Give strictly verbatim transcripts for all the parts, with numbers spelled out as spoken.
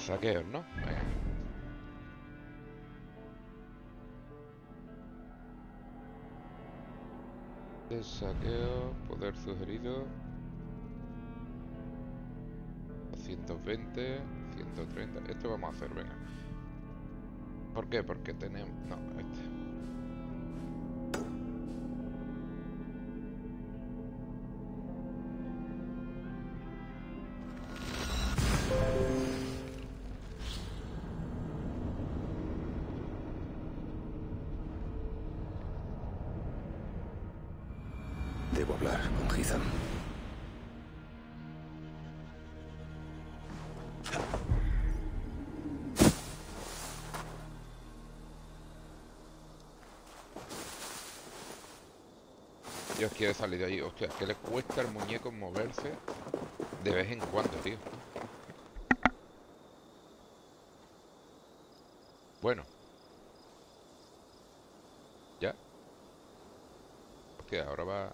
saqueos, ¿no? Venga. De saqueo, poder sugerido. ciento veinte, ciento treinta. Esto vamos a hacer, venga. ¿Por qué? Porque tenemos... No, este. Debo hablar con Ethan. Dios quiere salir de allí. Hostia, que le cuesta al muñeco moverse de vez en cuando, tío. Bueno. Ya. Hostia, ahora va...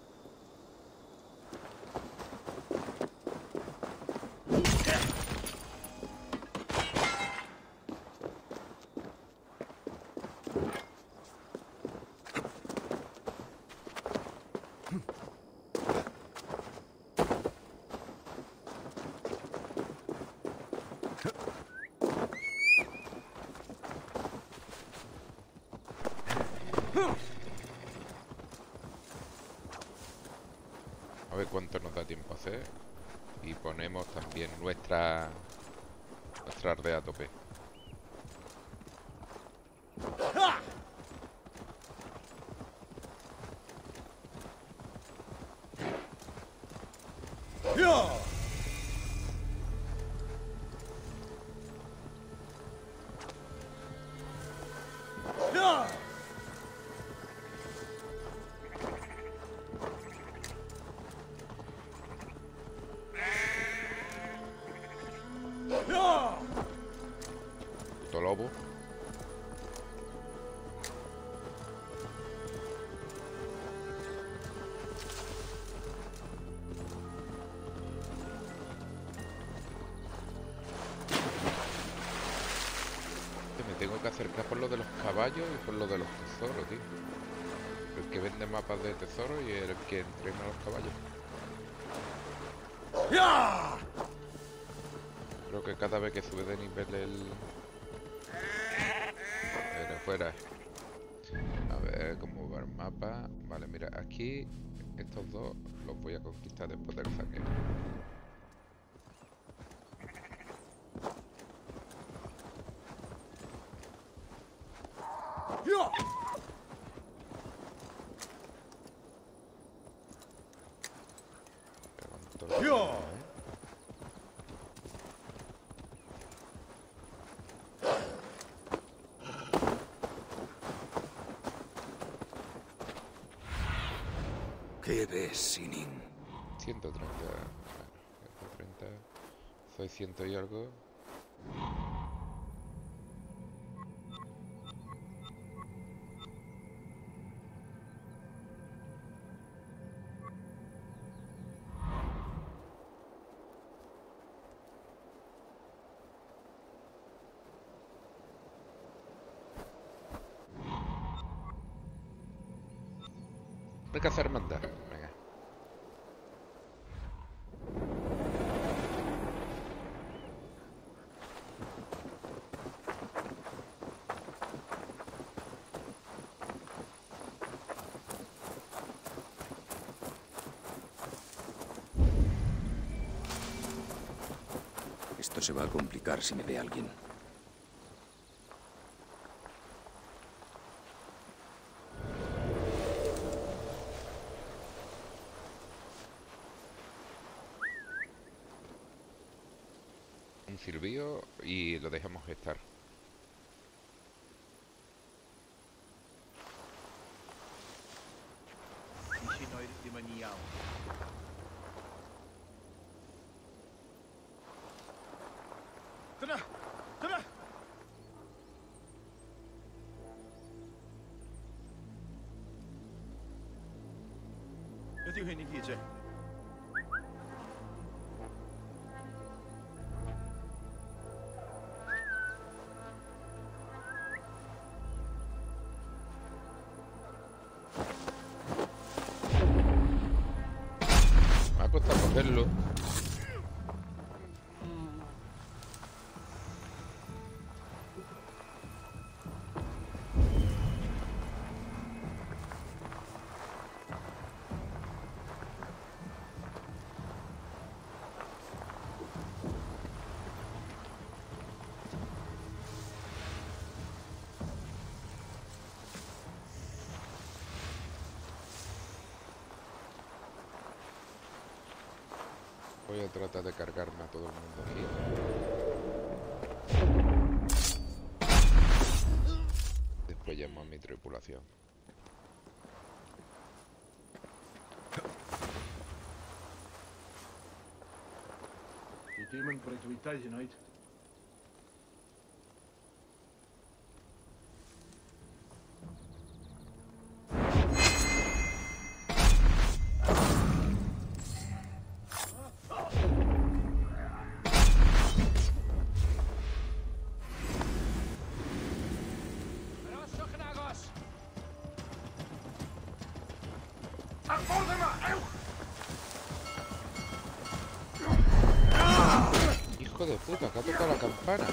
A ver cuánto nos da tiempo a hacer. Y ponemos también nuestra... Nuestra ardea a tope. Puto lobo. Me tengo que acercar por lo de los caballos y por lo de los tesoros, tío. El que vende mapas de tesoros y el que entrena a los caballos. Creo que cada vez que sube de nivel el... Fuera, fuera. A ver cómo va el mapa. Vale, mira, aquí estos dos los voy a conquistar después del saqueo. ¿Qué ves, Sinin? ciento treinta. ciento treinta. Soy ciento y algo. Hay que hacer hermandad. Venga. Esto se va a complicar si me ve alguien. Un silbido y lo dejamos estar. hasta cogerlo. Voy a tratar de cargarme a todo el mundo aquí. Después llamo a mi tripulación. Die Demon brengt vitality uit. Hijo de puta, que ha tocado la campana.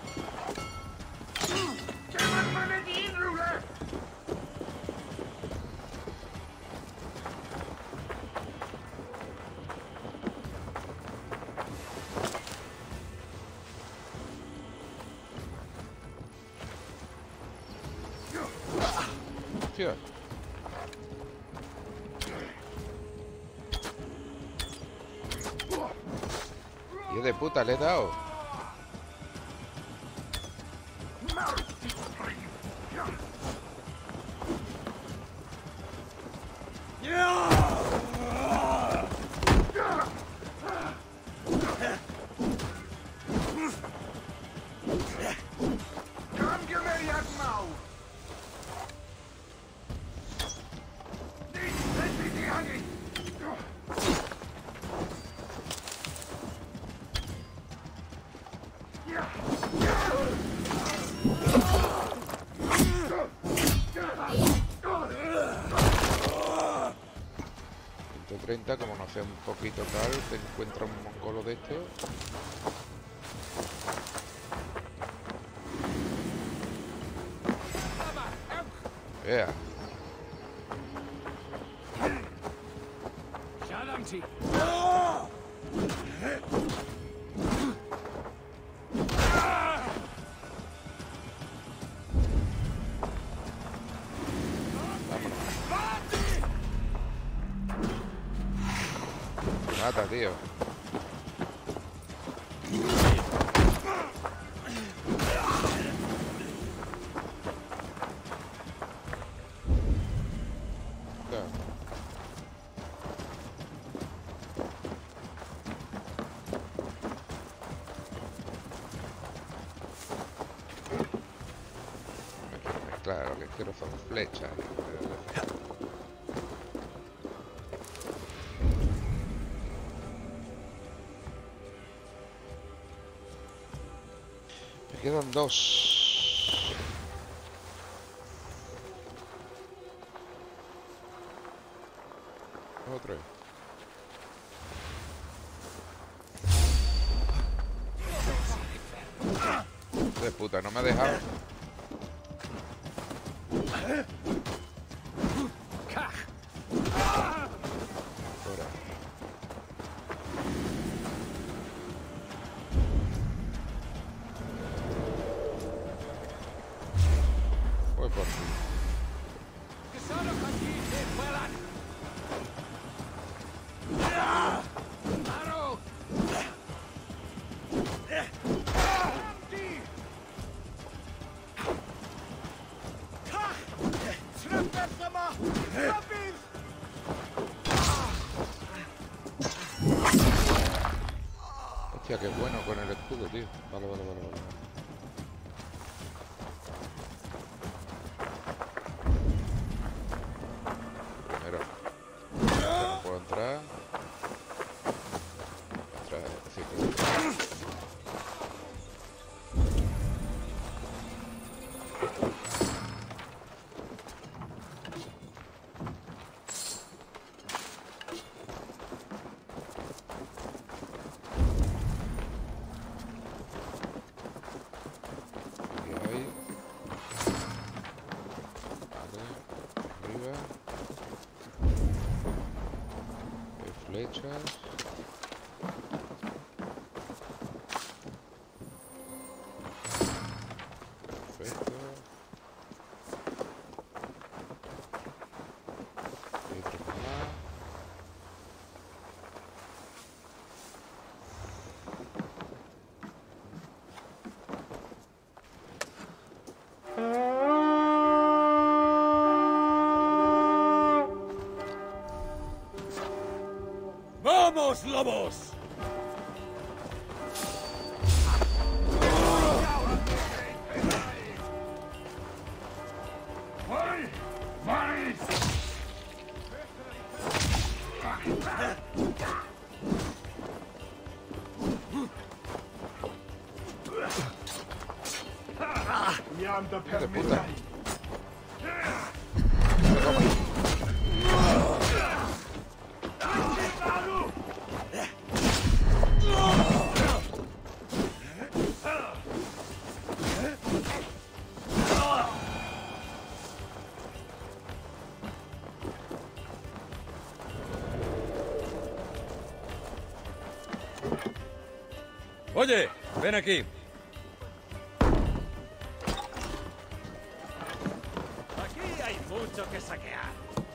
Hostia. Hijo de puta, le he dado. ciento treinta, como no sea un poquito tal, te encuentra un mongolo de estos. Yeah. Mata, tío. Claro, lo que quiero son flechas. Me quedan dos. Otro. De puta, no me ha dejado. Fuera. Voy por ti. Hostia, qué bueno con el escudo, tío. Vale, vale, vale, vale. Primero. No puedo entrar. Entrar, sí, puedo entrar. arriba. Hay flechas. Perfecto. Y otro más. ¡Vamos, lobos! ¡Hijo de puta! Oye, ven aquí. Aquí hay mucho que saquear.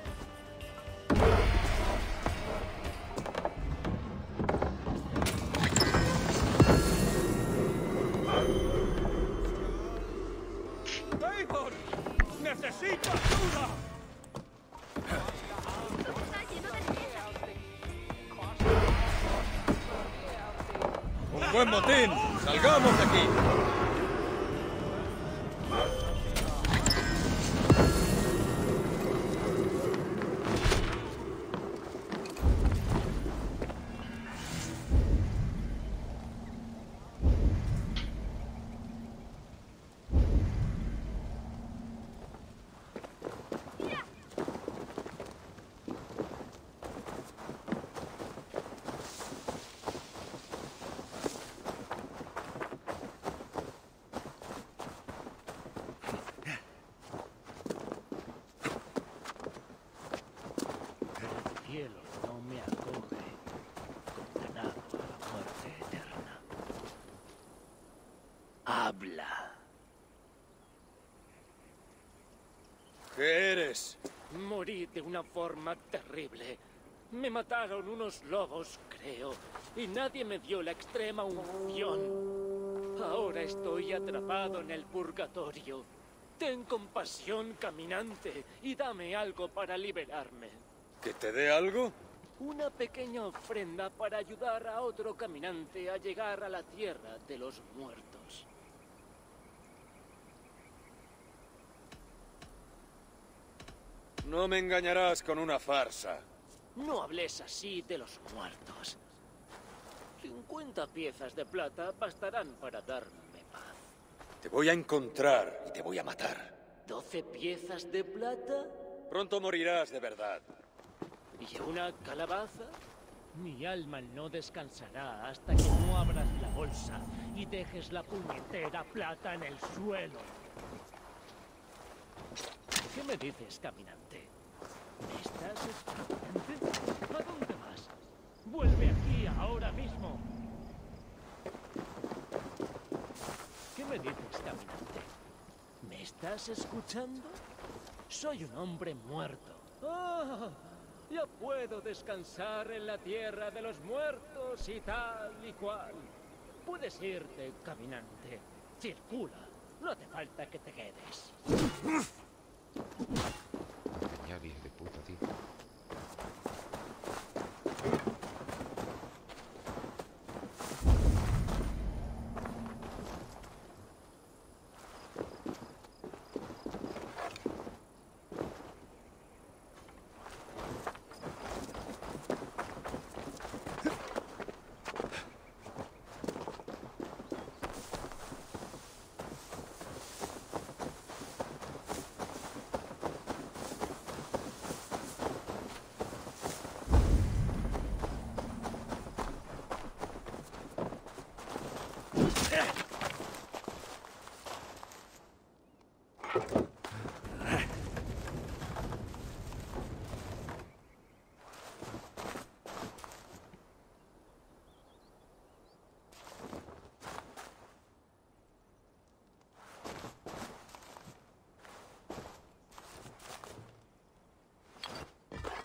¡Eivor! ¡Necesito ayuda! ¡Un buen motín! ¡Salgamos de aquí! Cielo no me acoge, condenado a la muerte eterna. Habla. ¿Qué eres? Morí de una forma terrible. Me mataron unos lobos, creo, y nadie me dio la extrema unción. Ahora estoy atrapado en el purgatorio. Ten compasión, caminante, y dame algo para liberarme. ¿Que te dé algo? Una pequeña ofrenda para ayudar a otro caminante a llegar a la tierra de los muertos. No me engañarás con una farsa. No hables así de los muertos. cincuenta piezas de plata bastarán para darme paz. Te voy a encontrar y te voy a matar. ¿Doce piezas de plata? Pronto morirás de verdad. ¿Y una calabaza? Mi alma no descansará hasta que no abras la bolsa y dejes la puñetera plata en el suelo. ¿Qué me dices, caminante? ¿Me estás escuchando? ¿A dónde vas? ¡Vuelve aquí ahora mismo! ¿Qué me dices, caminante? ¿Me estás escuchando? Soy un hombre muerto. ¡Ah! Ya puedo descansar en la tierra de los muertos y tal y cual. Puedes irte, caminante. Circula. No hace falta que te quedes. Ya, hijo de puta, tío.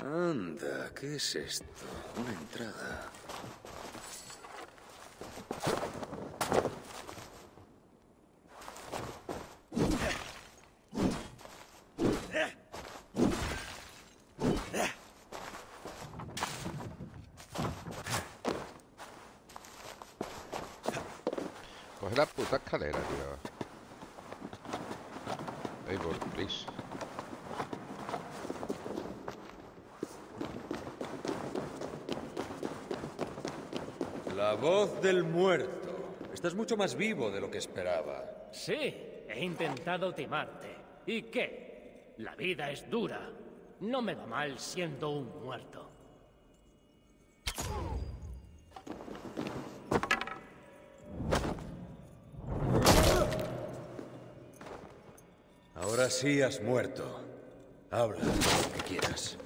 Anda, ¿qué es esto? Una entrada. Coge la puta escalera, tío. Eivor, please. La voz del muerto. Estás mucho más vivo de lo que esperaba. Sí, he intentado timarte. ¿Y qué? La vida es dura. No me va mal siendo un muerto. Ahora sí has muerto. Habla lo que quieras.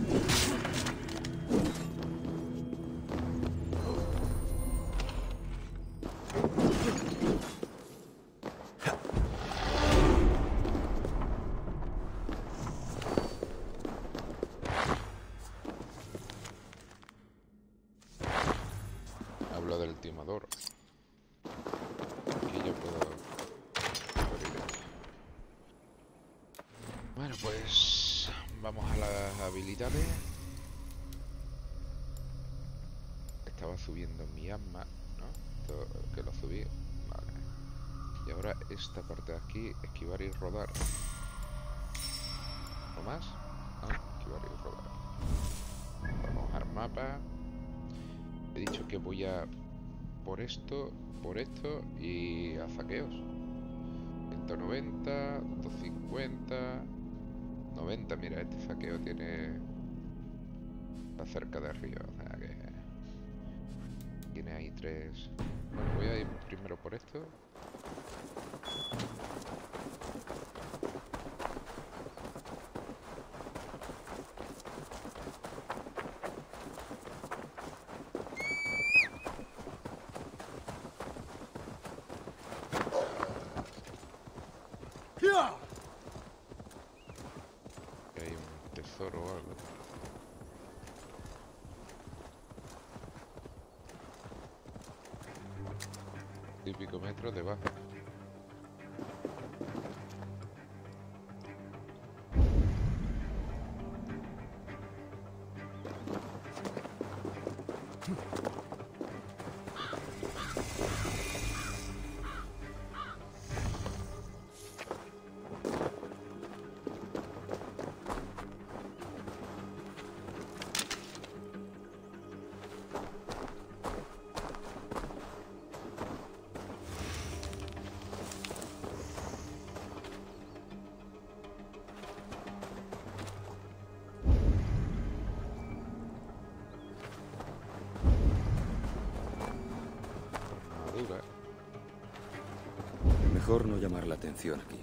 Hablo del timador. Aquí yo puedo abrir esto. Bueno, pues vamos a las habilidades. Estaba subiendo mi arma, ¿no? Esto, que lo subí. Vale. Y ahora esta parte de aquí, esquivar y rodar. ¿No más? No, esquivar y rodar. Vamos al mapa. He dicho que voy a por esto, por esto y a saqueos. ciento noventa, ciento cincuenta, noventa. Mira, este saqueo tiene... está cerca de arriba, o sea que... tiene ahí tres... Bueno, voy a ir primero por esto. Que hay un tesoro o algo. Típico metro de baja. Armadura. Mejor no llamar la atención aquí.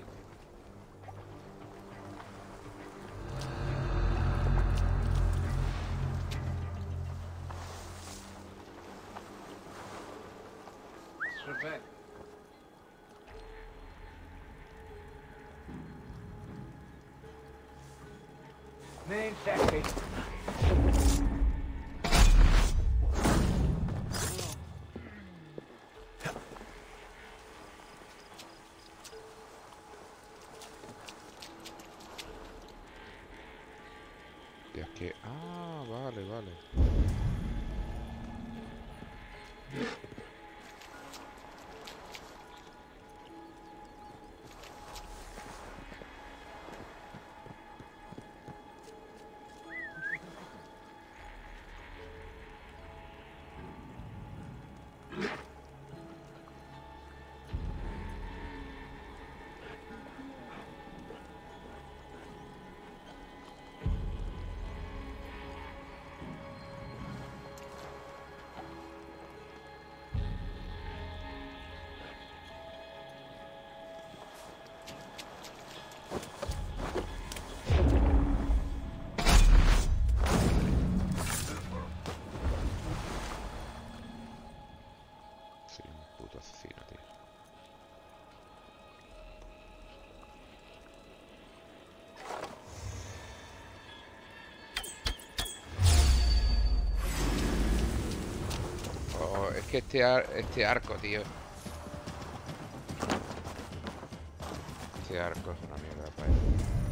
Y es que... ah, vale, vale. que este, ar este arco, tío. Este arco es una mierda, para él.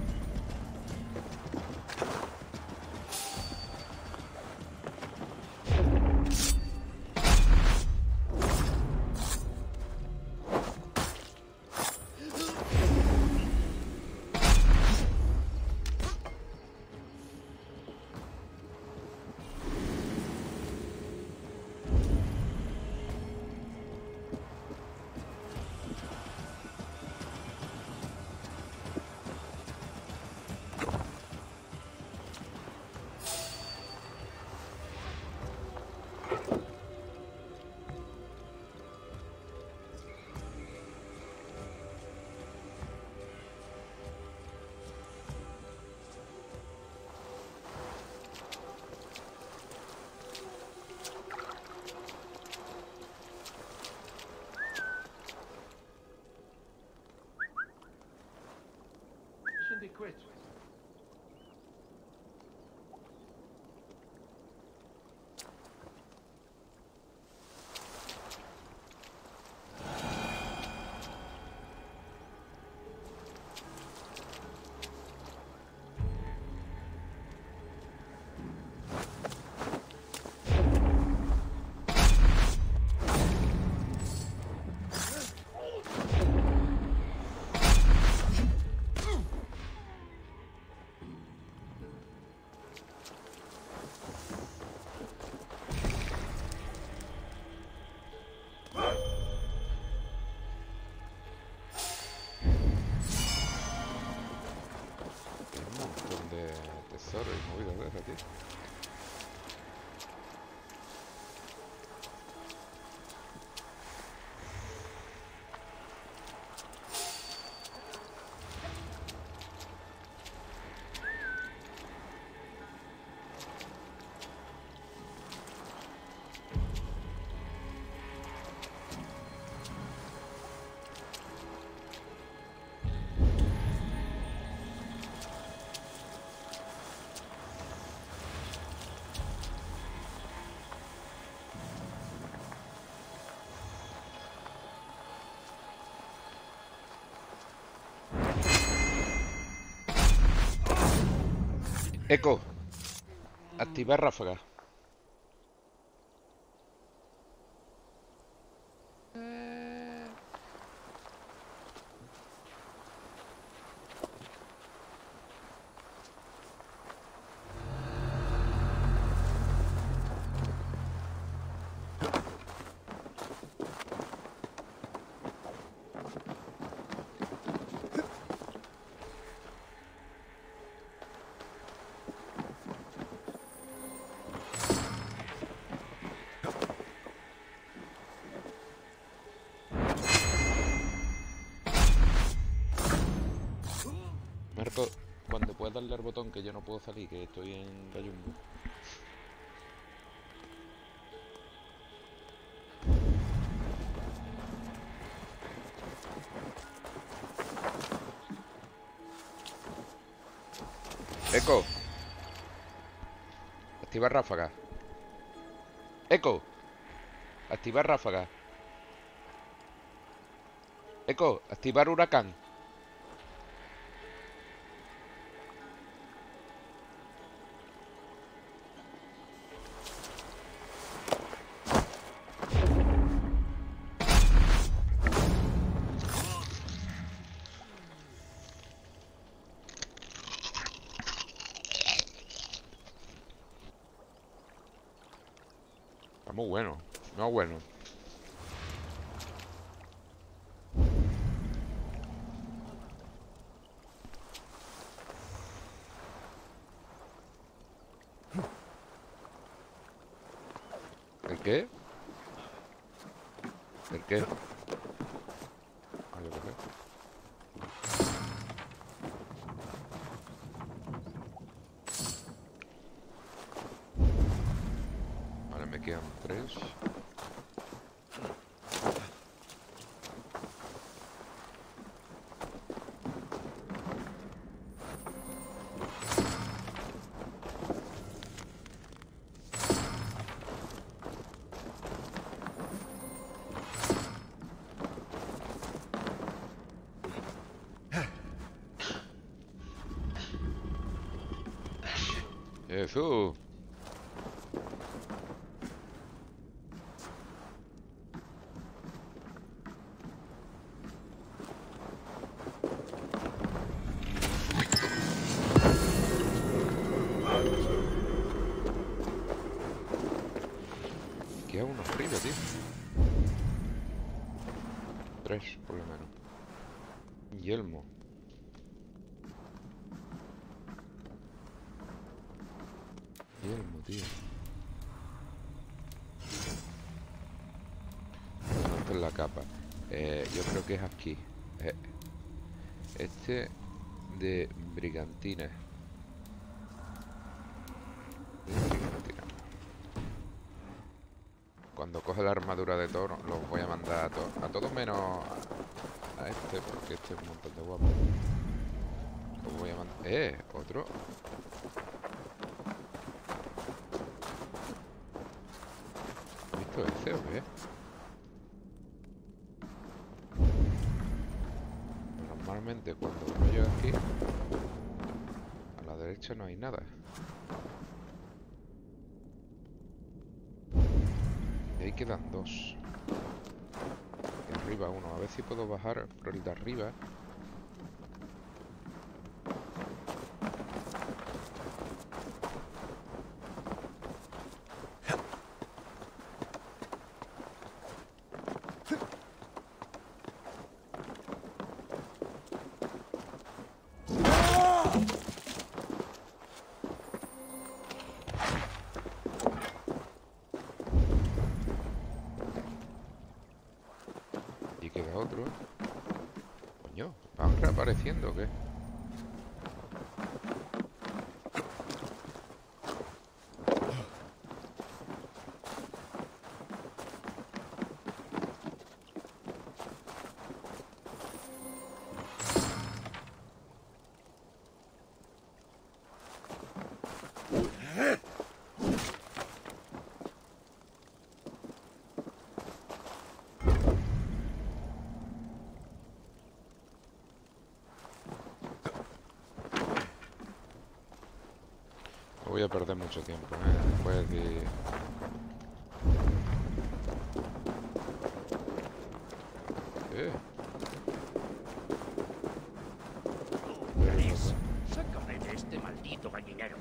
Shouldn't he quit? Tesoro y movidas de esa, tío. Eco. Activar ráfaga. Marco, cuando puedas darle al botón, que yo no puedo salir, que estoy en Gallumbo. Eco. Activar ráfaga. Eco. Activar ráfaga. Eco. Activar huracán. Muy bueno, no bueno. ¿El qué? ¿El qué? Ah, yo qué sé. Vale, me quedan tres. Eso. Queda uno arriba, tío. Tres, por lo menos. Yelmo. Yelmo, tío. Esto es la capa. Eh, yo creo que es aquí. Eh, este de brigantina. De brigantina. Cuando coge la armadura de Thor, los voy a mandar a todos. A todos menos a, a este, porque este es un montón de guapo. Los voy a mandar. ¡Eh! Otro. ¿Has visto ese o qué? Normalmente cuando uno llega aquí, a la derecha no hay nada. Y ahí quedan dos. Y arriba uno. A ver si puedo bajar por el de arriba. Y queda otro. Coño, ¿van reapareciendo o qué? Voy a perder mucho tiempo, ¿eh? Después de... ¿Qué? Granis, sácame de este maldito gallinero.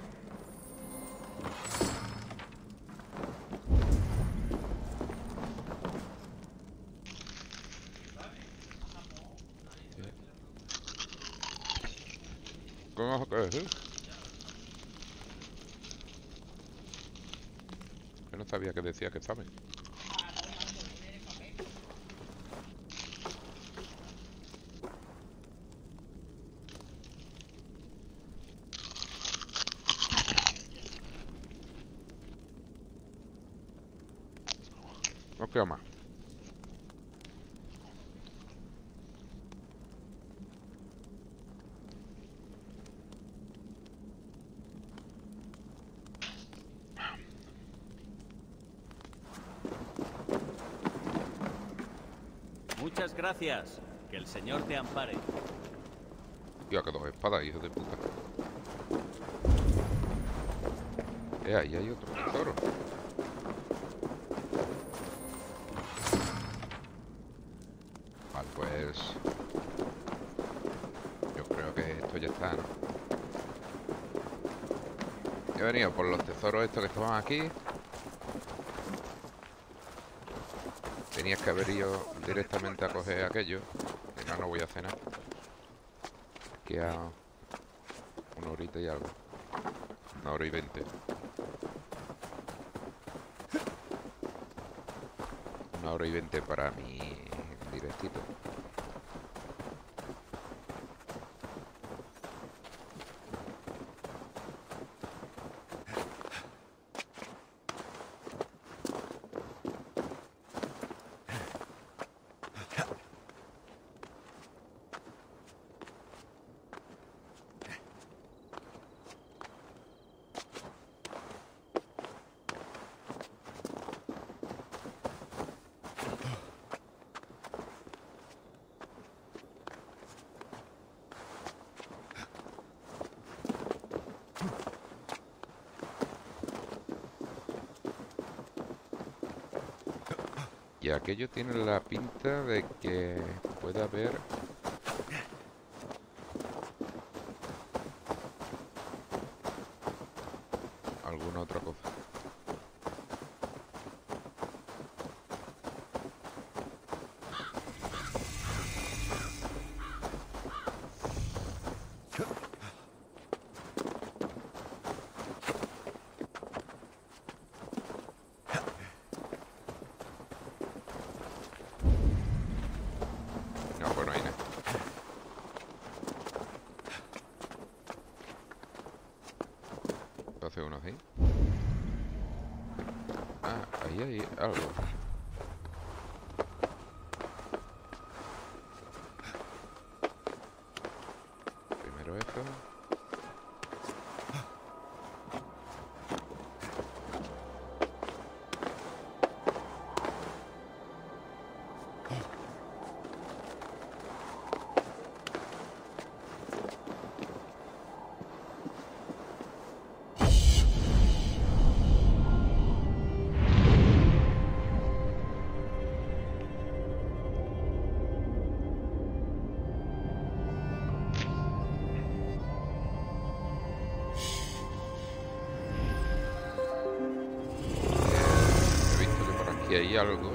¿Cómo que es? Yo no sabía que decía que sabe. No queda más. Muchas gracias. Que el Señor te ampare. Tío, que dos espadas, hijo de puta. Eh, ahí hay otro tesoro. Vale, pues... yo creo que esto ya está, ¿no? He venido por los tesoros estos que estaban aquí. Tenías que haber ido directamente a coger aquello. Que no, no voy a cenar. Que a una horita y algo. Una hora y veinte. Una hora y veinte para mi directito. Y aquello tiene la pinta de que puede haber... alguna otra cosa. No, bueno, ahí no. ¿Puedo hacer uno así? Ah, ahí hay algo. Primero esto. He visto que por aquí hay algo.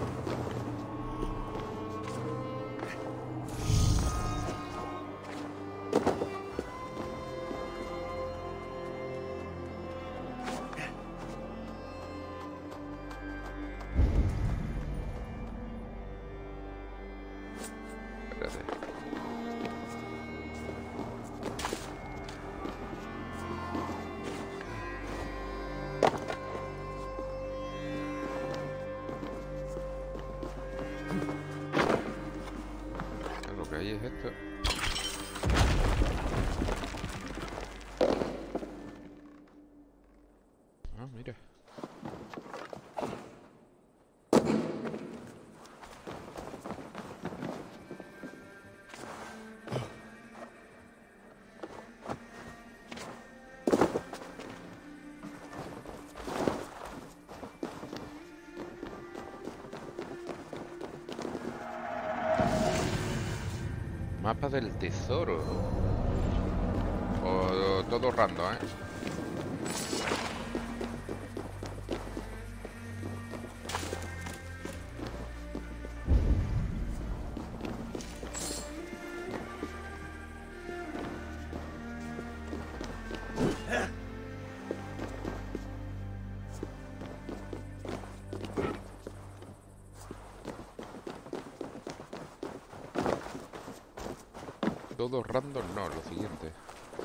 Espérate. Lo que hay es esto. Ah, mira. Mapa del tesoro. O todo random, ¿eh? Todo random, no, lo siguiente.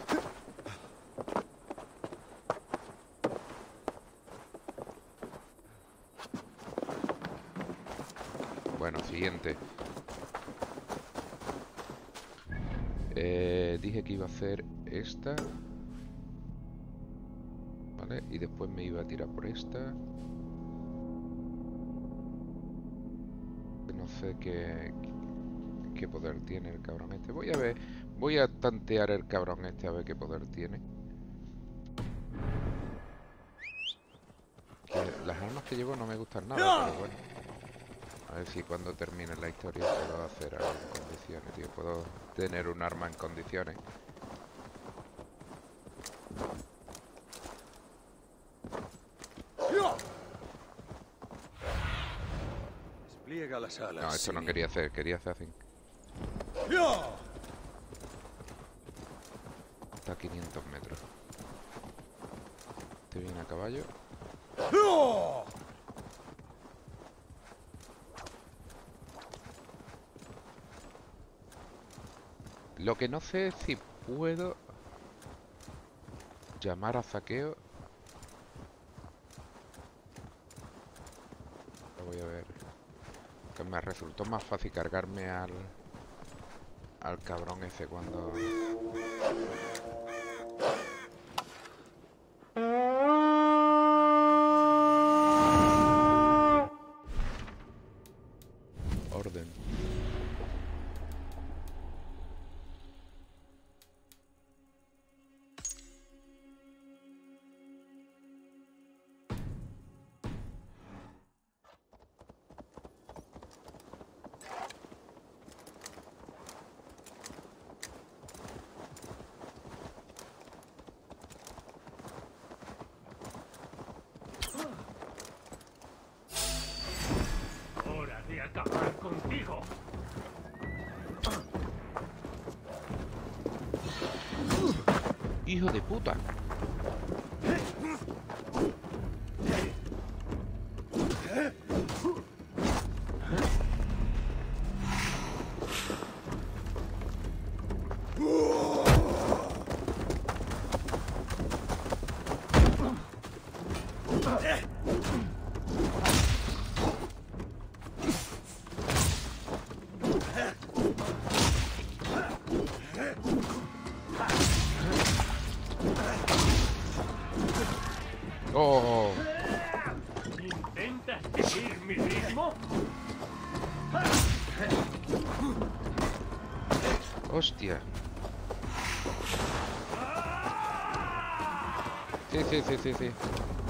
Bueno, siguiente. Eh, dije que iba a hacer esta. Vale, y después me iba a tirar por esta. No sé qué, qué poder tiene el cabrón este. Voy a ver, voy a tantear el cabrón este a ver qué poder tiene. Que las armas que llevo no me gustan nada, pero bueno. A ver si cuando termine la historia puedo hacer algo en condiciones, tío. Puedo tener un arma en condiciones. Despliega las alas. No, esto no Simi. quería hacer, quería hacer así. Hasta quinientos metros. Este viene a caballo. Lo que no sé es si puedo llamar a saqueo. Lo voy a ver. Que me resultó más fácil cargarme al al cabrón ese cuando... Orden. hijo de puta! ¡Oh! ¿Intentas seguir mi ritmo? ¡Hostia! Sí, sí, sí, sí, sí.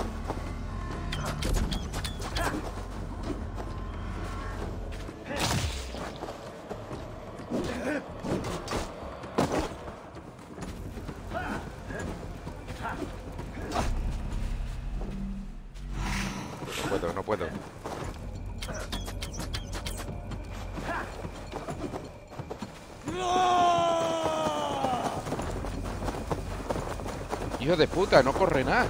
No puedo, no puedo. Hijo de puta, no corre nada.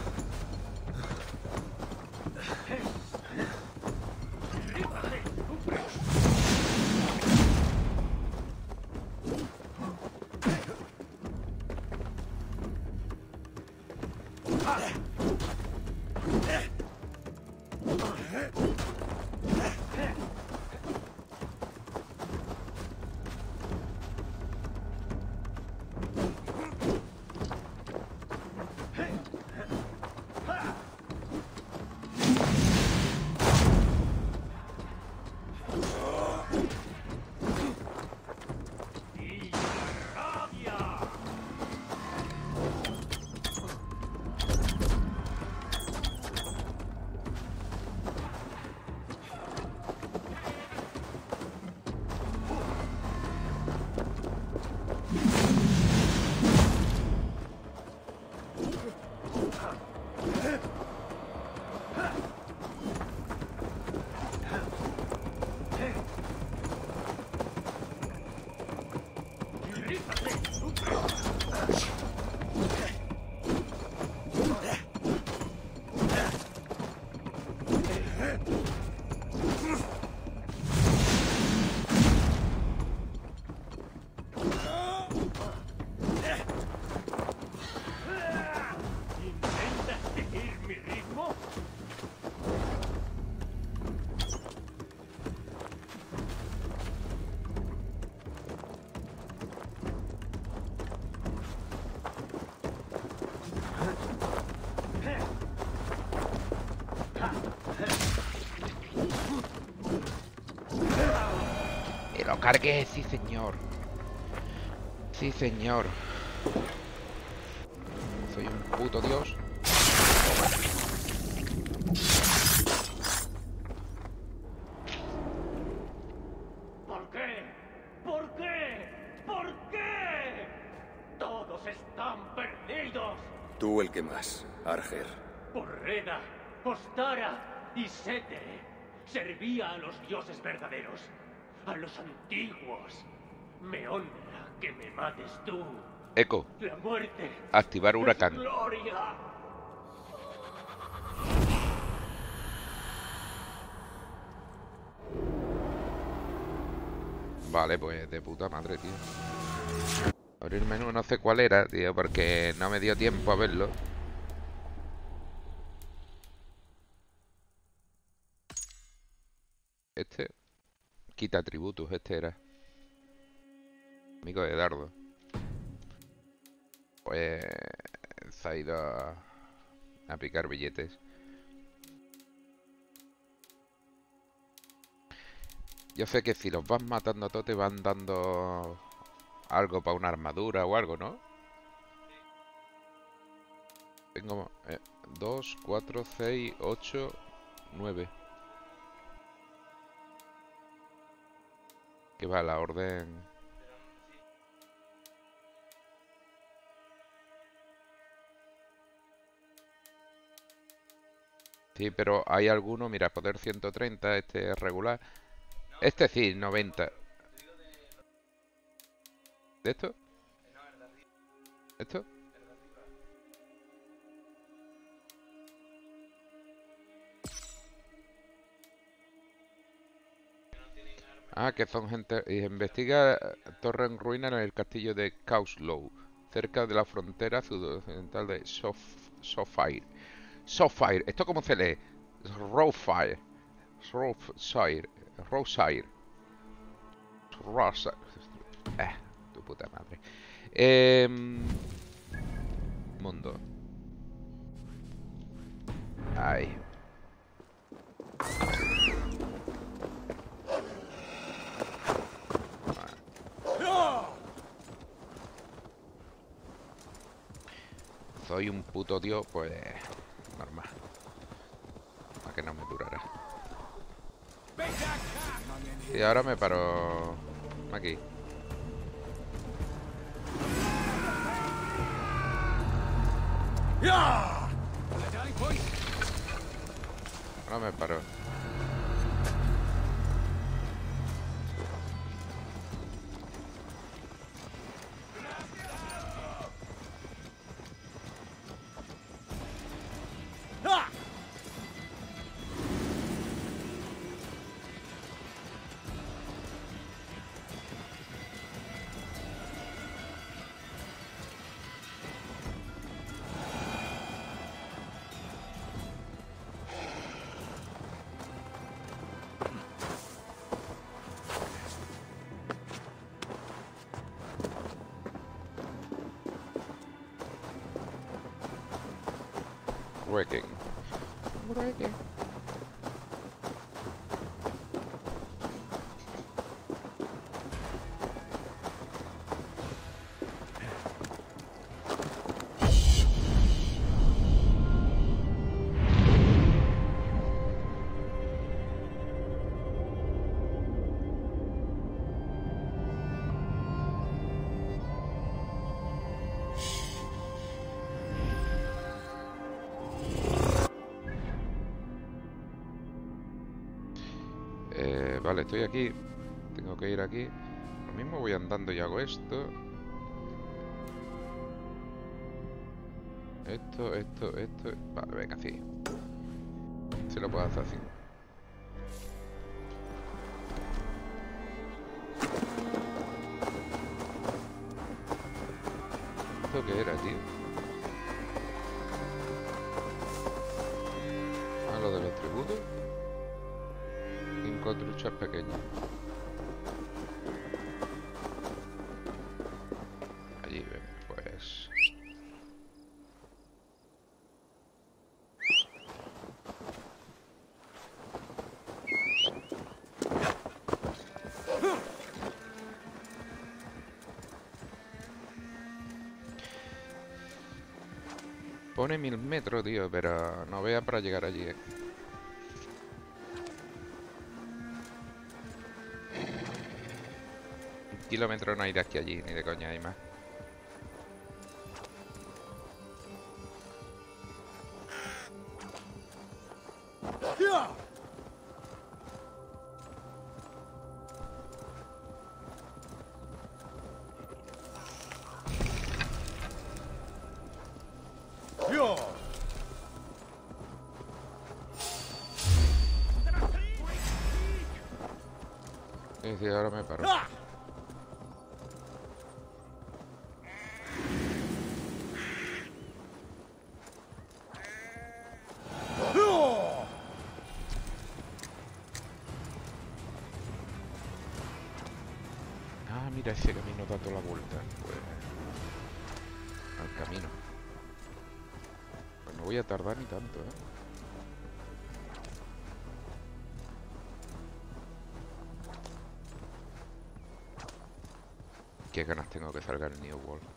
¿Intentas seguir mi ritmo? ¡Y lo cargué! ¡Sí, señor! ¡Sí, señor! Soy un puto dios. ¿Por qué? ¿Por qué? ¿Por qué? Todos están perdidos. Tú el que más, Arger. Porreda, Ostara y Sete servía a los dioses verdaderos, a los antiguos. Me honra que me mates tú. Eco, La muerte activar huracán. es gloria. Vale, pues de puta madre, tío. Abrir menú, no sé cuál era, tío, porque no me dio tiempo a verlo. Este. Quita atributos, este era. Amigo de Dardo. Pues se ha ido a, a picar billetes. Yo sé que si los vas matando a todos te van dando algo para una armadura o algo, ¿no? Tengo eh, dos, cuatro, seis, ocho, nueve. Que va la orden. Sí, pero hay alguno, mira, poder ciento treinta, este es regular. Este sí, noventa. ¿De esto? ¿Esto? Ah, que son gente... y investiga torre en ruina en el castillo de Causlow, cerca de la frontera sudoccidental de Sof Sofire. Sofire. ¿Esto cómo se lee? Rowfire. Rowshire. Rowshire. Rosa. Eh, tu puta madre. Eh, mundo. Ahí. Soy un puto tío, pues normal. Para que no me durara. Y ahora me paro aquí. Ahora me paro. Wrecking. Wrecking. Eh, vale, estoy aquí. Tengo que ir aquí. Lo mismo voy andando y hago esto. Esto, esto, esto. Vale, venga, sí. Se lo puedo hacer así. ¿Esto qué era, tío? Ah, lo de los tributos. Cinco truchas pequeñas. Allí, ven, pues... Pone mil metros, tío, pero no vea para llegar allí, eh. Kilómetros no hay de aquí a allí, ni de coña hay más. Sí, sí, ahora me paro. Ah, mira, ese camino da toda la vuelta. Pues... al camino. Pues no voy a tardar ni tanto, ¿eh? Qué ganas tengo que salga el New World.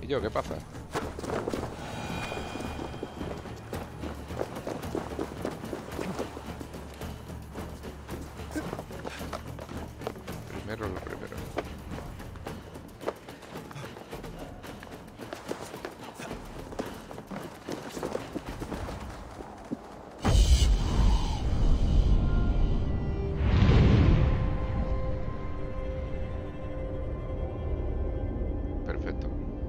¿Y yo qué pasa? Primero lo primero. Perfecto.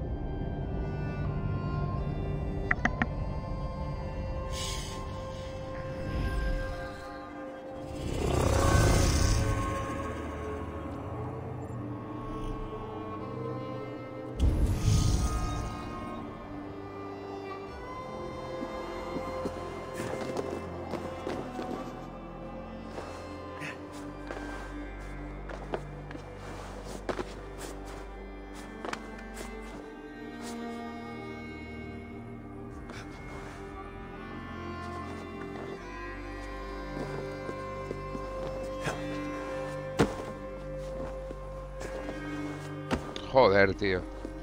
Joder, tío.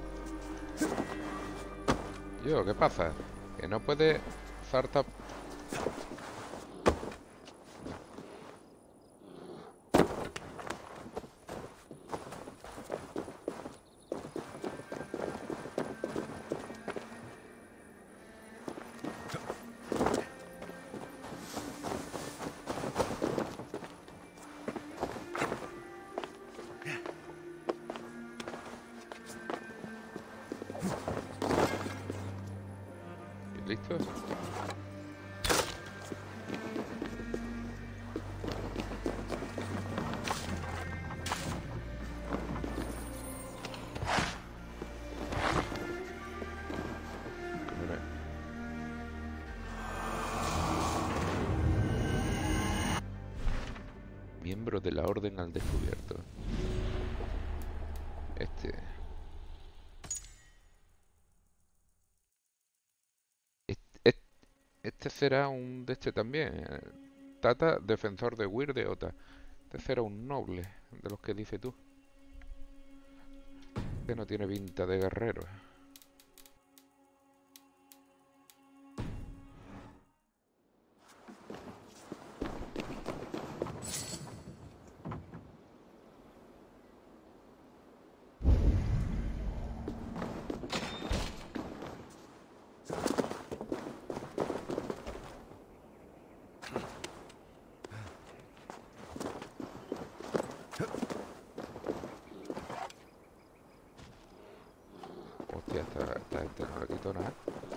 Yo, ¿qué pasa? Que no puede saltar. ¿Listo? Miembro de la Orden al descubierto. Este... Este será un de este también. Tata, defensor de Weir de Ota. Este será un noble, de los que dices tú. Este no tiene pinta de guerrero. Hostia, esta, esta gente no le quitó nada.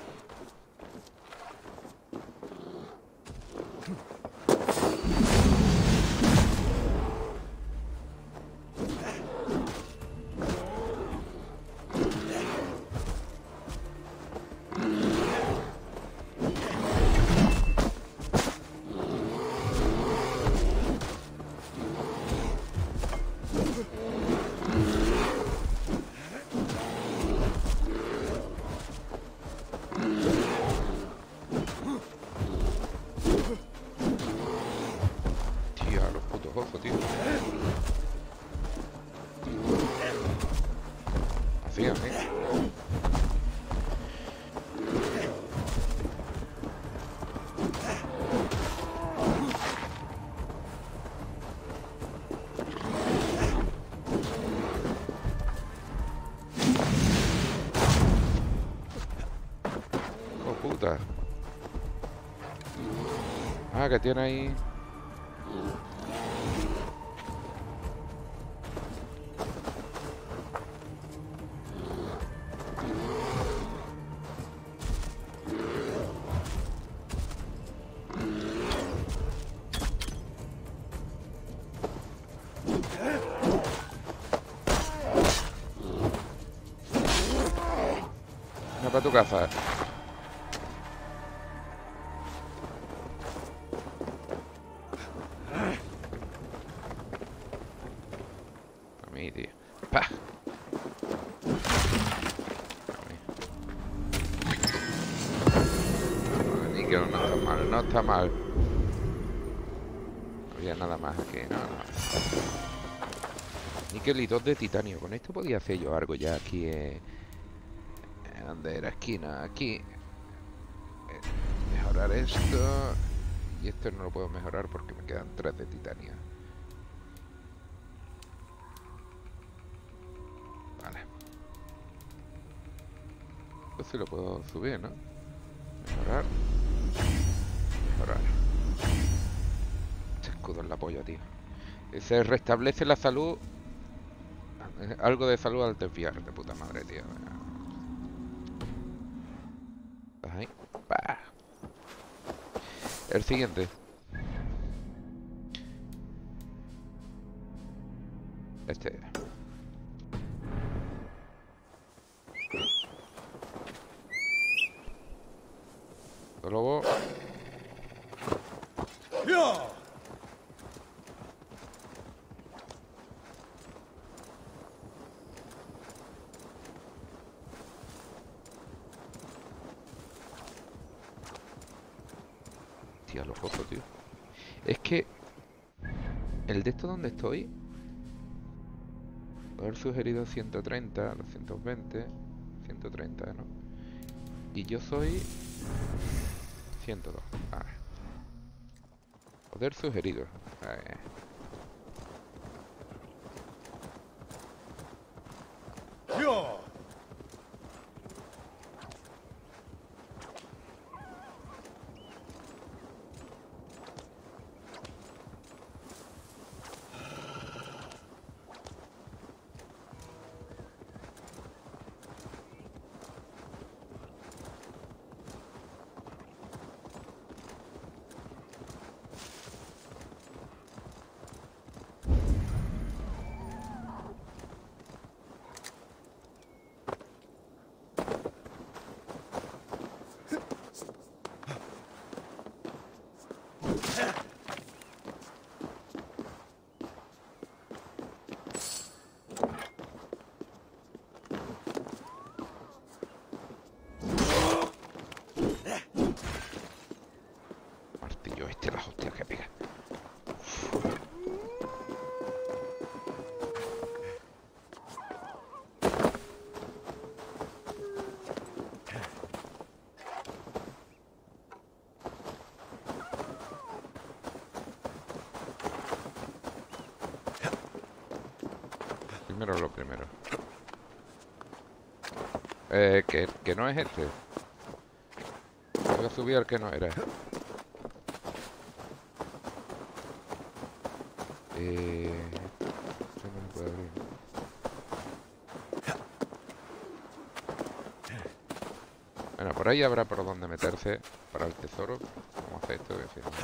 Tío. Así, así. Oh, puta. Ah, que tiene ahí. Para tu casa. A mí, tío. ¡Pah! Níquel no está mal, no está mal. No había nada más aquí, no, no. Níquel y dos de titanio. Con esto podía hacer yo algo ya aquí. Eh... ¿Dónde era? Esquina, aquí. Eh, mejorar esto. Y esto no lo puedo mejorar porque me quedan tres de titanio. Vale. Esto sí lo puedo subir, ¿no? Mejorar. Mejorar. Este escudo en la polla, tío. Se restablece la salud. Algo de salud al desviar, de puta madre, tío. Ahí. Bah. El siguiente. Este. Lobo. Tía, los ojos, tío. Es que el de esto donde estoy, haber sugerido ciento treinta, doscientos veinte, ciento treinta, ¿no? Y yo soy ciento dos. Ah. Poder sugerido. Ah. Martillo este, las hostias que pega. Primero lo primero. Eh, que, que no es este. Voy a subir al que no era. Eh... Esto no se puede abrir. Bueno, por ahí habrá por donde meterse para el tesoro. Vamos a hacer esto, que si no...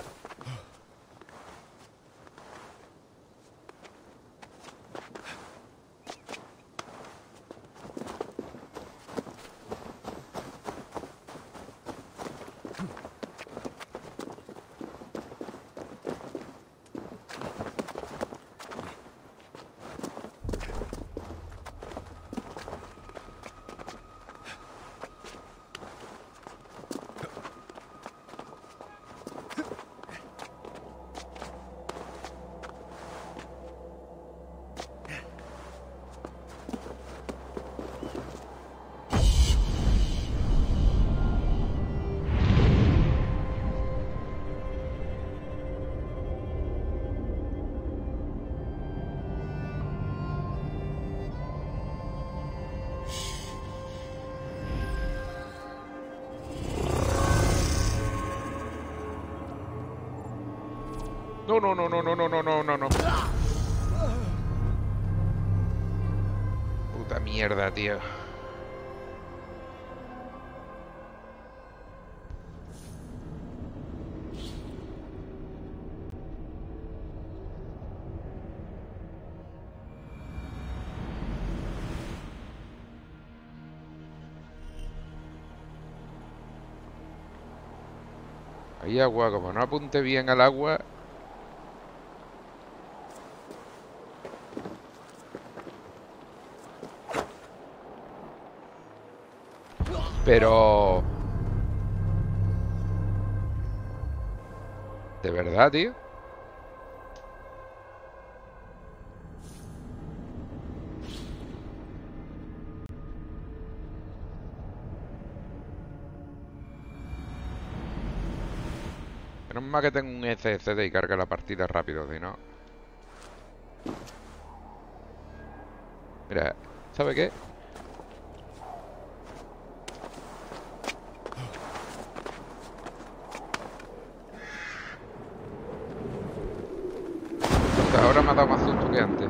No, no, no, no, no, no, no, no, no, no. Puta mierda, tío. Ahí agua, como no apunte bien al agua. Pero... ¿De verdad, tío? mal que tengo un S S D y carga la partida rápido, si no... Mira, ¿sabe qué? Ahora me ha dado más susto que antes.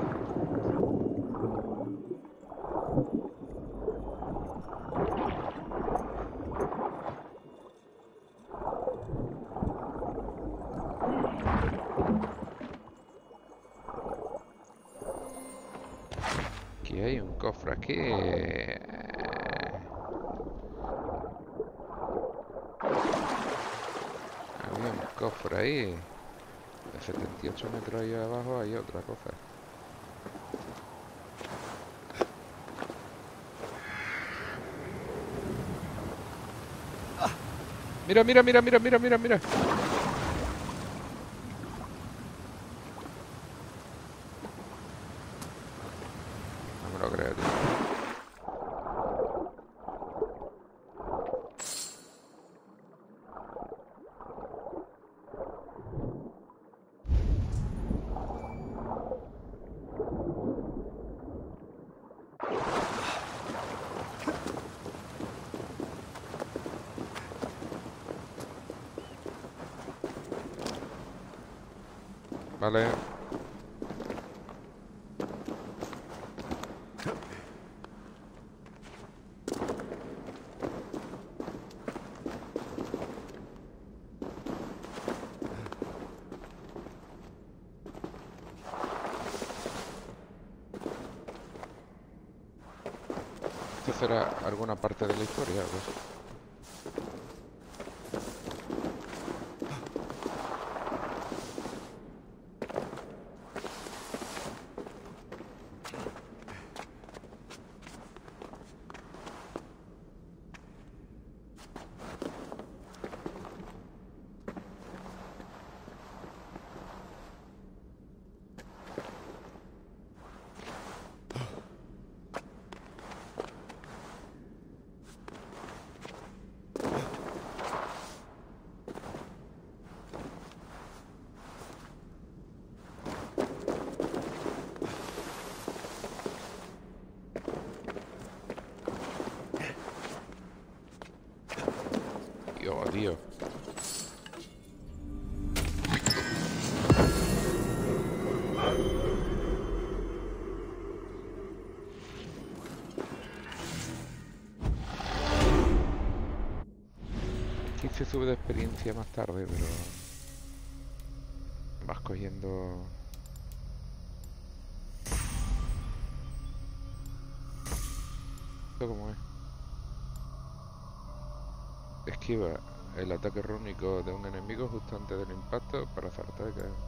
Aquí hay un cofre aquí. Había un cofre ahí. De setenta y ocho metros ahí abajo hay otra cosa. Mira, mira, mira, mira, mira, mira, mira. No me lo creo, tío. Vale. ¿Esto será alguna parte de la historia? Pues... Dios, tío. Aquí se sube de experiencia más tarde, pero... vas cogiendo... ¿Esto cómo es? Esquiva el ataque rúnico de un enemigo justo antes del impacto para saltar y caer.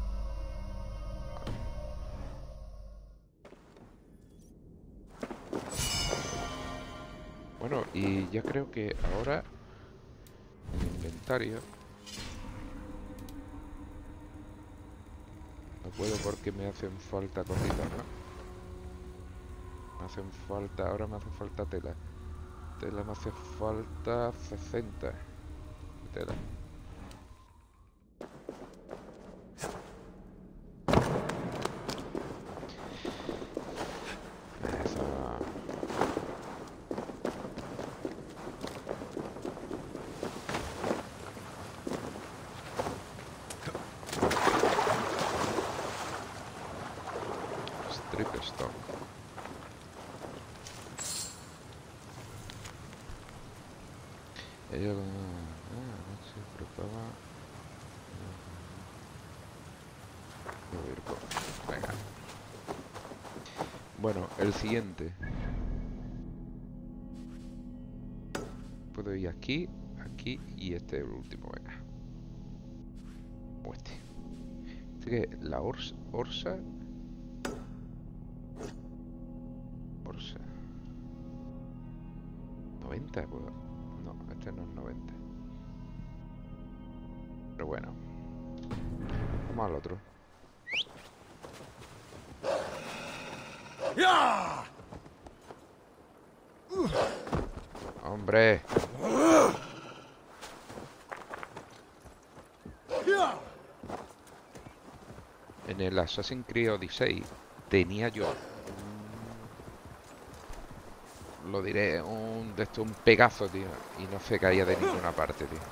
Bueno, y ya creo que ahora el inventario no puedo porque me hacen falta cositas, ¿no? Me hacen falta, ahora me hace falta tela. Tela me hace falta sesenta tela. Eso. Strip stock. Ella con... Ah, no se preocupaba. Venga. Bueno, el siguiente. Puedo ir aquí, aquí y este es el último, venga. O este. Este que la Orsa... Orsa... Orsa... noventa, pues... No, este no es noventa. Pero bueno. Vamos al otro. ¡Hombre! En el Assassin's Creed Odyssey tenía yo, un- lo diré, un de esto, un pegazo, tío, y no se caía de ninguna parte, tío.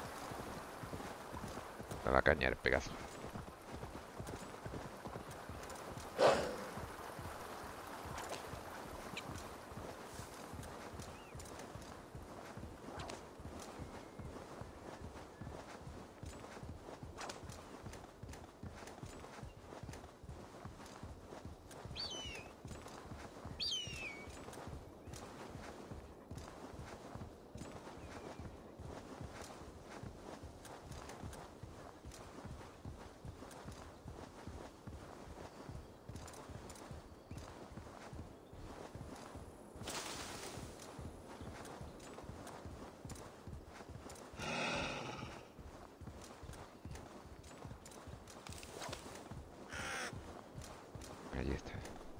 A la caña el pegazo. Ahí está.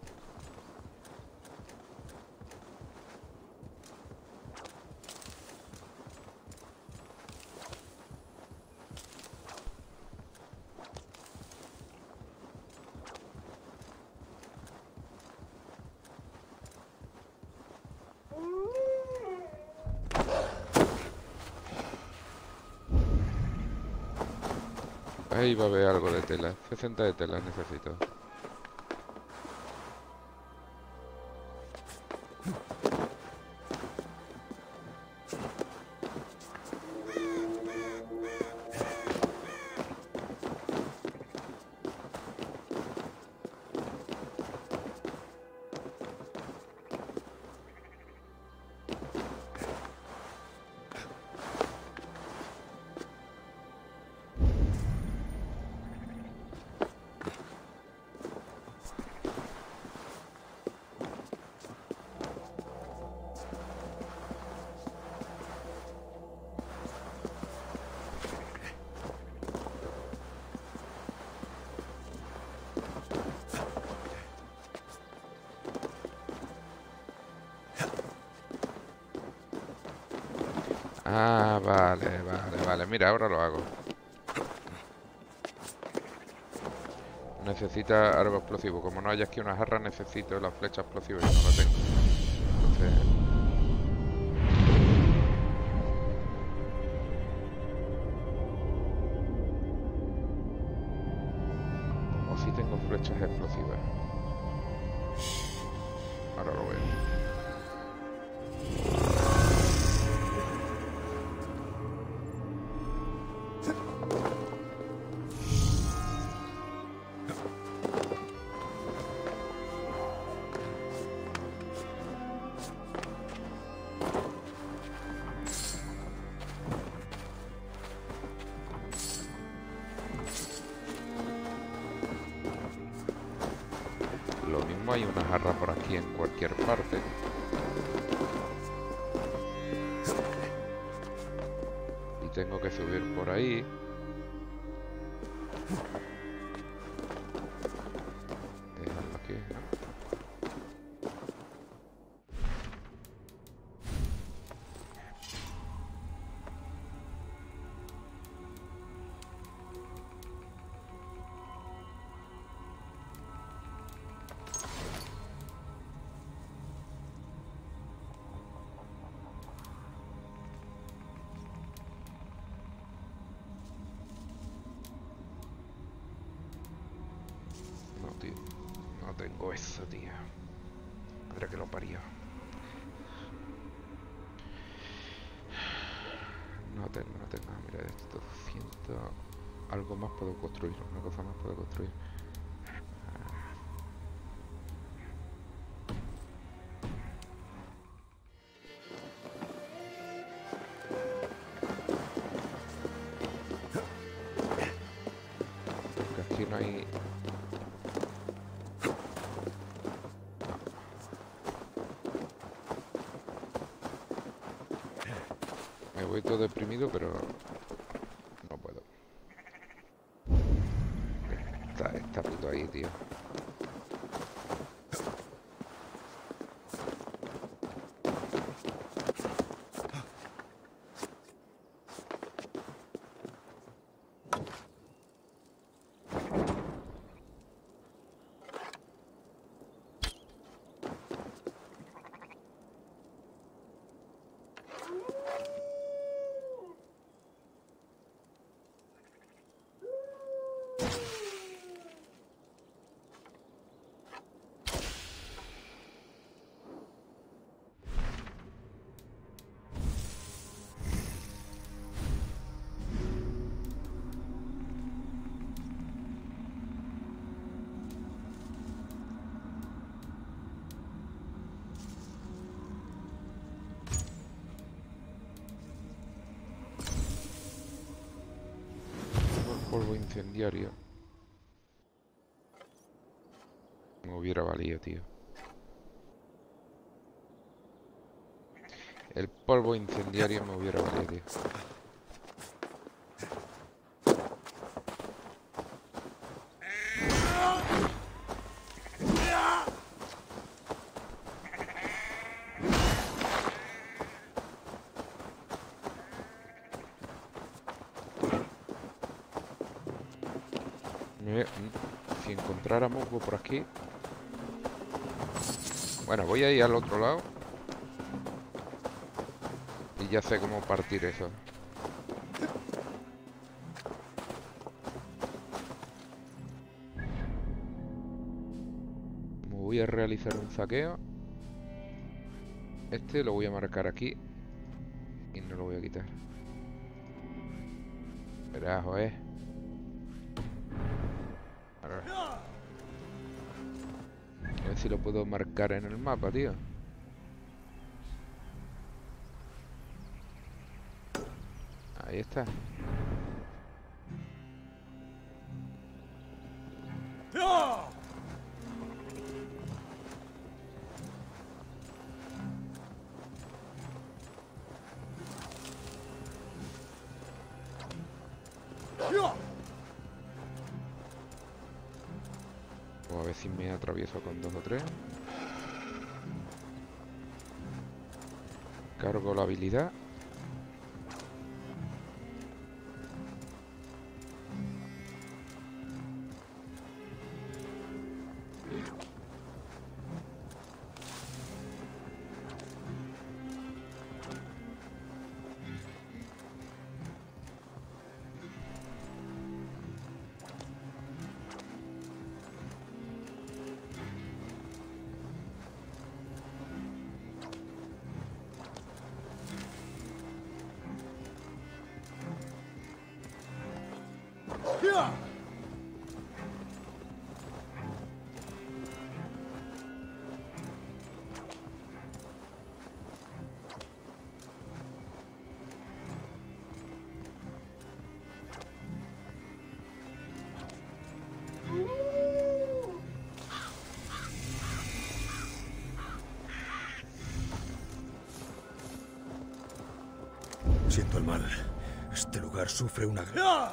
Ahí va a haber algo de tela. sesenta de tela necesito. Ah, vale, vale, vale. Mira, ahora lo hago. Necesita arma explosivo. Como no haya aquí una jarra, necesito la flecha explosiva y no la tengo. Entonces... O si tengo flechas explosivas. Ahora lo veo. Lo mismo hay una jarra por aquí en cualquier parte. Y tengo que subir por ahí. Dejarlo aquí, ¿no? No, tío. No tengo eso, tío. Madre que lo parió. No tengo, no tengo. Ah, mira, esto doscientos. Algo más puedo construir. Una cosa más puedo construir. Porque aquí no hay... Me voy todo deprimido, pero no puedo. Está, está puto ahí, tío. polvo incendiario me hubiera valido, tío. El polvo incendiario me hubiera valido, tío. Si encontráramos algo por aquí. Bueno, voy a ir al otro lado. Y ya sé cómo partir eso. Me voy a realizar un saqueo. Este lo voy a marcar aquí. Y no lo voy a quitar. Verás, joder. A ver si lo puedo marcar en el mapa, tío. Ahí está. A ver si me atravieso con dos o tres. Cargo la habilidad. Siento el mal. Este lugar sufre una gran...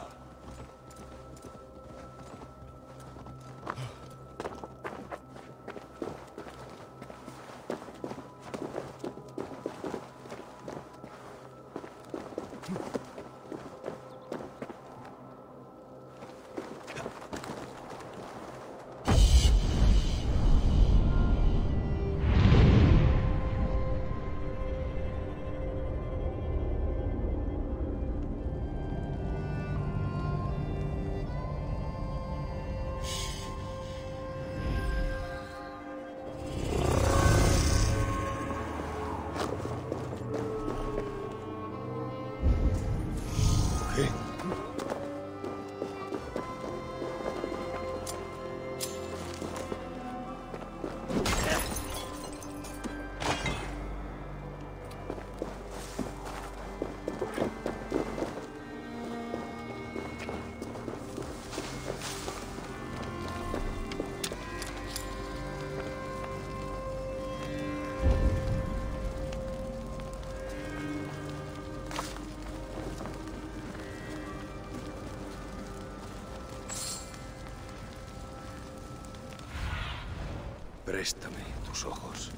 Préstame tus ojos.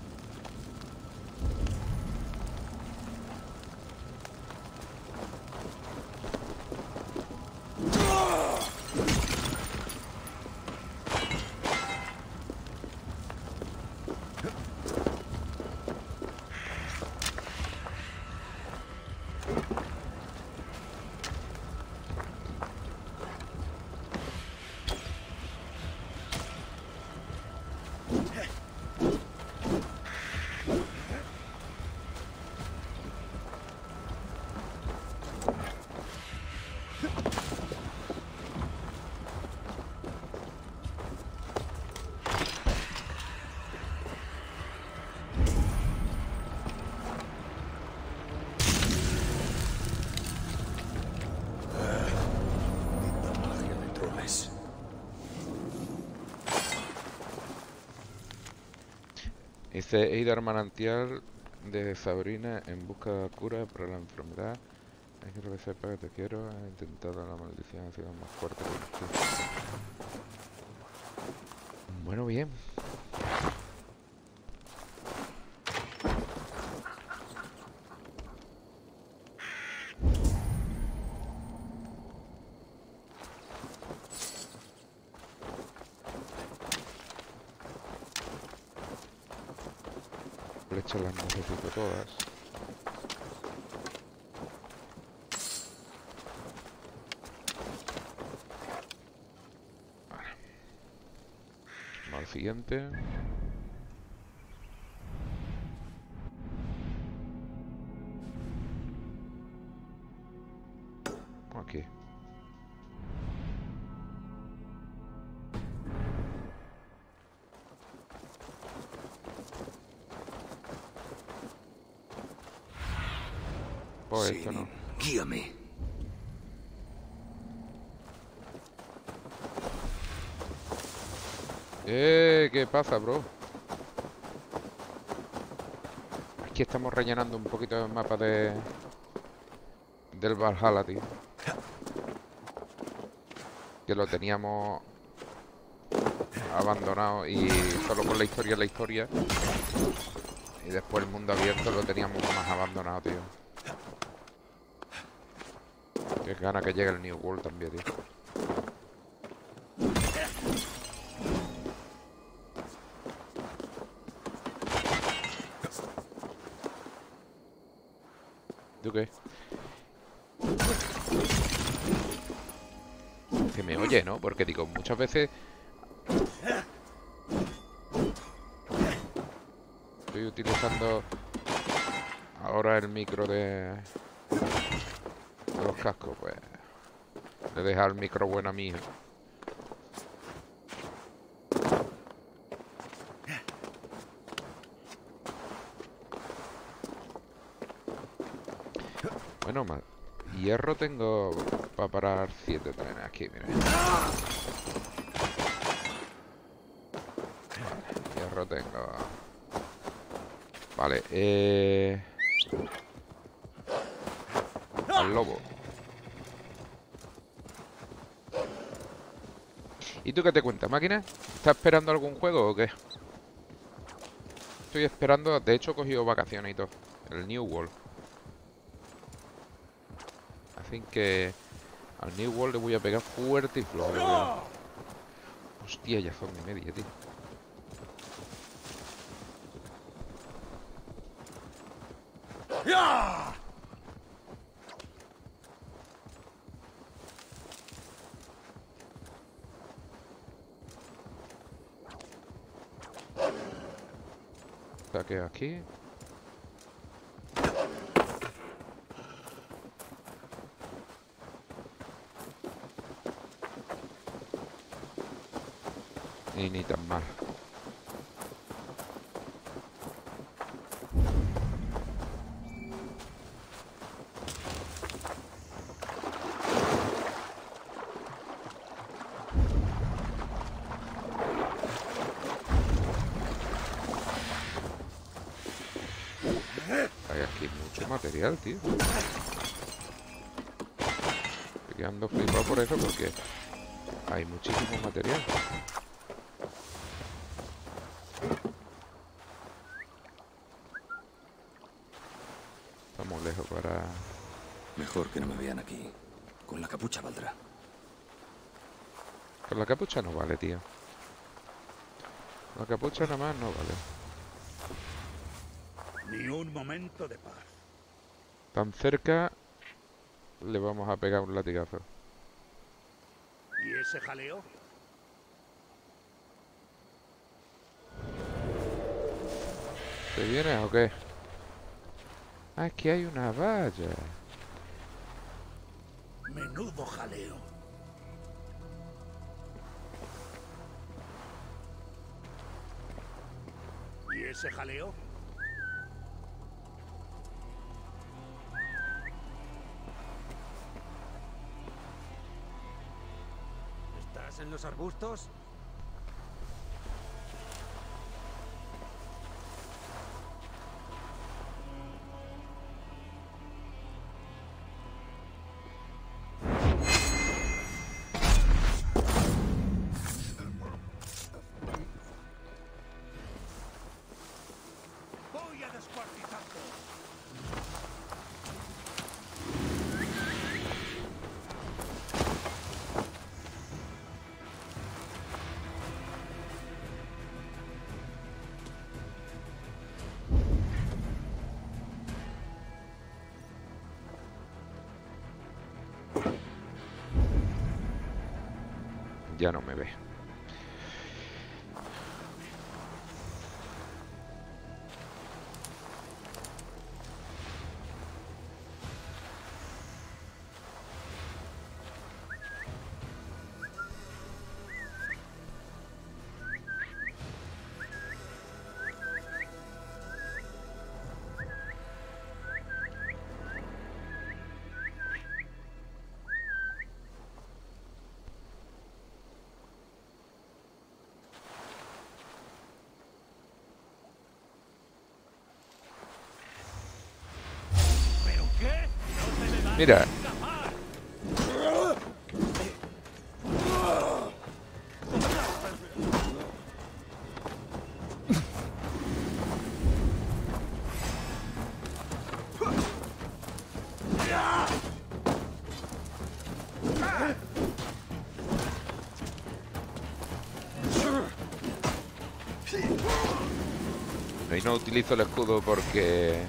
Dice, he ido al manantial de Sabrina en busca de cura para la enfermedad. Hay que que sepa que te quiero. He intentado la maldición, ha sido más fuerte que tú. Bueno, bien. Flechas las necesito todas. Vale. Vamos al siguiente. Aquí. Pues esto no. Guíame. Eh, ¿qué pasa, bro? Aquí estamos rellenando un poquito el mapa de del Valhalla, tío. Que lo teníamos abandonado y solo con la historia la historia. Y después el mundo abierto lo teníamos más abandonado, tío. Qué gana que llegue el New World también, tío. ¿Tú qué? Que me oye, ¿no? Porque digo, muchas veces estoy utilizando ahora el micro de, de los cascos, pues le deja el micro bueno a mí. Bueno, más hierro tengo para parar siete trenes aquí, mira. Vale, hierro tengo. Vale, eh... al lobo. ¿Y tú qué te cuentas, máquina? ¿Estás esperando algún juego o qué? Estoy esperando, de hecho he cogido vacaciones y todo. El New World. Así que al New World le voy a pegar fuerte y flojo. le voy a- Hostia, ya son y media, tío. Saqueo aquí. Y ni tan mal. Hay aquí mucho material, tío. Estoy quedando flipado por eso porque hay muchísimo material. Estamos lejos para... Mejor que no me vean aquí. Con la capucha valdrá. Con la capucha no vale, tío. La capucha nada más no vale. Ni un momento de paz. Tan cerca le vamos a pegar un latigazo. ¿Y ese jaleo? ¿Te vienes o qué? Ah, es que hay una valla. Menudo jaleo. ¿Y ese jaleo? ¿Estás en los arbustos? ya no me ve. Mira. Y no utilizo el escudo porque...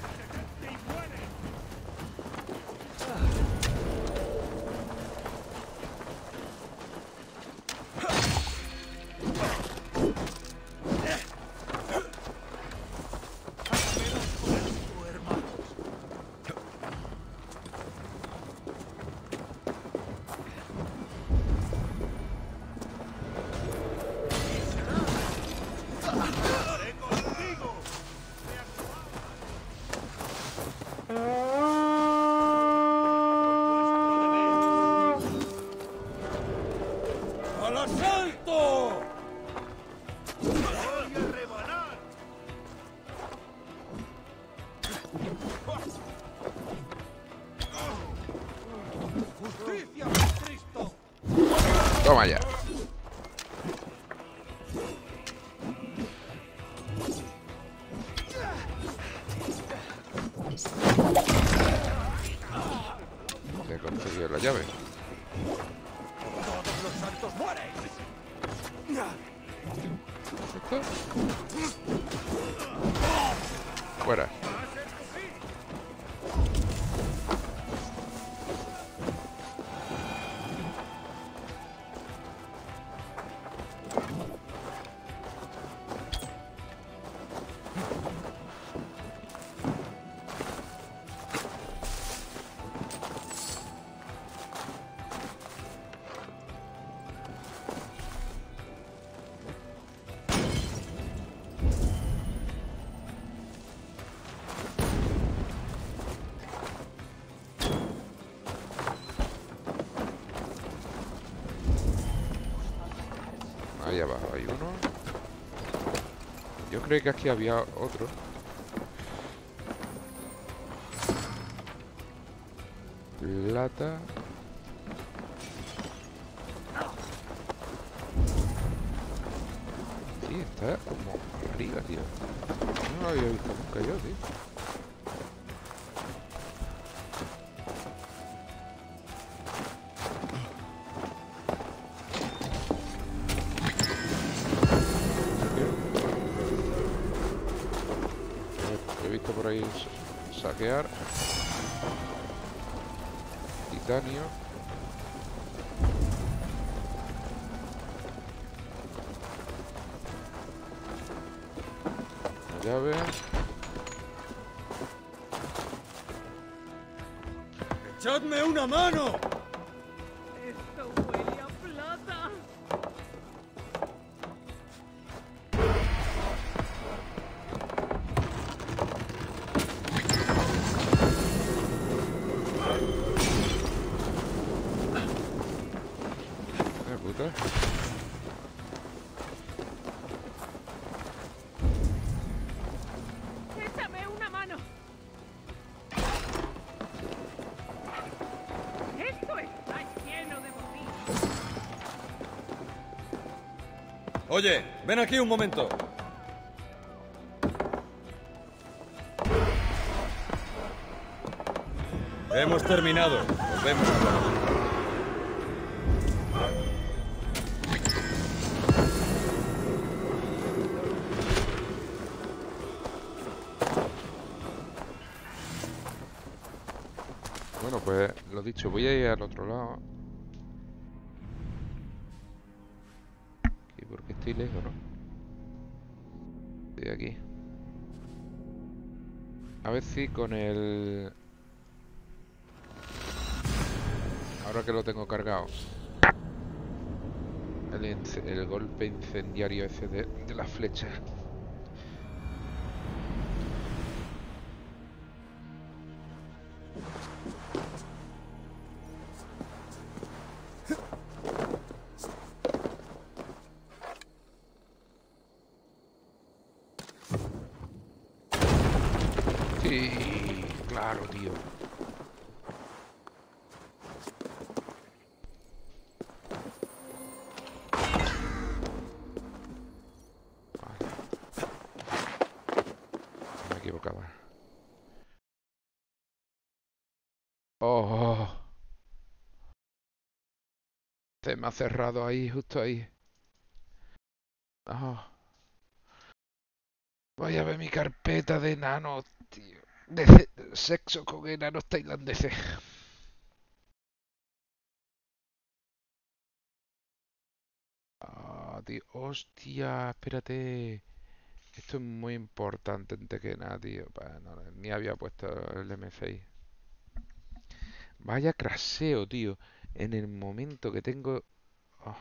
Toma ya. Te he conseguido la llave. ¡Todos los santos mueren! ¿Esto? Fuera. Ahí abajo hay uno. Yo creo que aquí había otro. Plata. Sí, está como arriba, tío. No lo había visto nunca yo, tío. He visto por ahí saquear. Titanio. Una llave. ¡Echadme una mano! Esto huele a plata. Eh, puta. ¡Échame una mano! ¡Esto está lleno de botín! Oye, ven aquí un momento. Hemos terminado. Nos vemos ahora. Bueno, pues lo dicho, voy a ir al otro lado. porque estoy lejos, ¿no? Estoy aquí. A ver si con el... Ahora que lo tengo cargado. El, el golpe incendiario ese de, de la flecha. Sí, claro, tío. Oh, se me ha cerrado ahí, justo ahí. Oh. Voy a ver mi carpeta de enanos, tío. De sexo con enanos tailandeses. Ah, tío. Hostia, espérate. Esto es muy importante antes que nada, tío. Bah, no, ni había puesto el eme seis. Vaya craseo, tío. En el momento que tengo... Oh.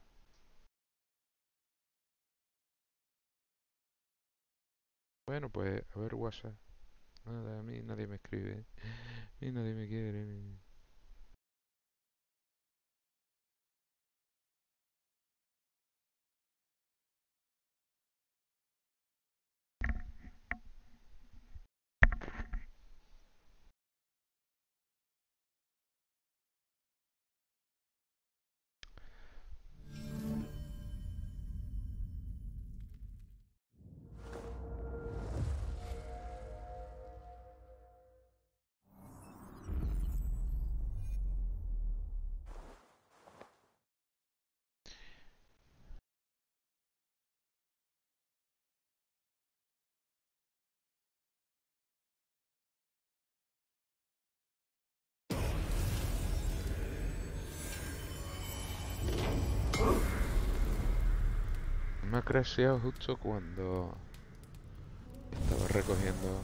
Bueno, pues, a ver WhatsApp. Nada, a mí nadie me escribe. A mí nadie me quiere. Me ha crasheado justo cuando estaba recogiendo.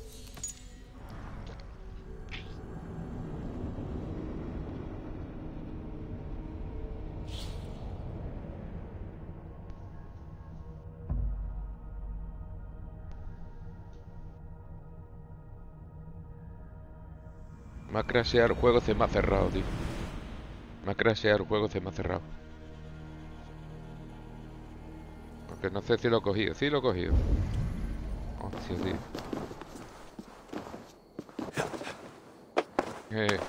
Me ha crasheado el juego, se me ha cerrado, tío. Me ha crasheado el juego, se me ha cerrado. Porque no sé si lo he cogido. Sí lo he cogido. Hostia, tío. Eh.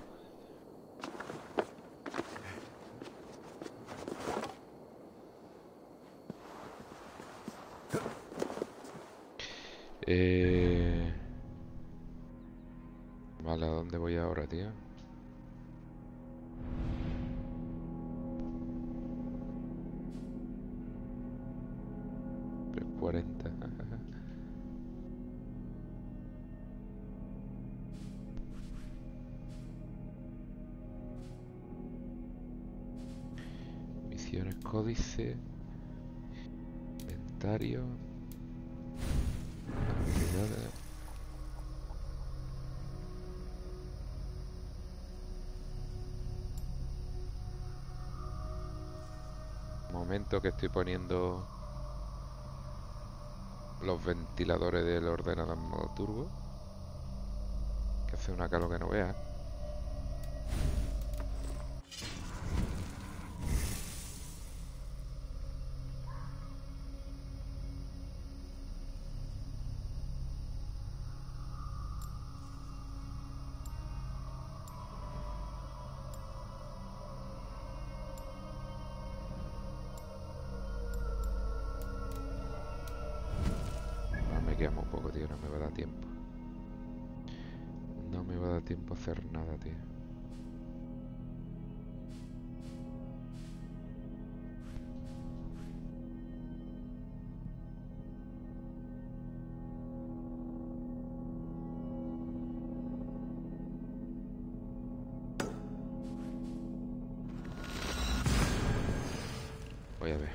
Eh... Vale, ¿a dónde voy ahora, tío? tres cuarenta. Misiones códice. Inventario. Habilidades. Momento que estoy poniendo los ventiladores del ordenador en modo turbo, que hace una calor que no veas. Un poco, tío, no me va a dar tiempo. No me va a dar tiempo a hacer nada, tío. Voy a ver.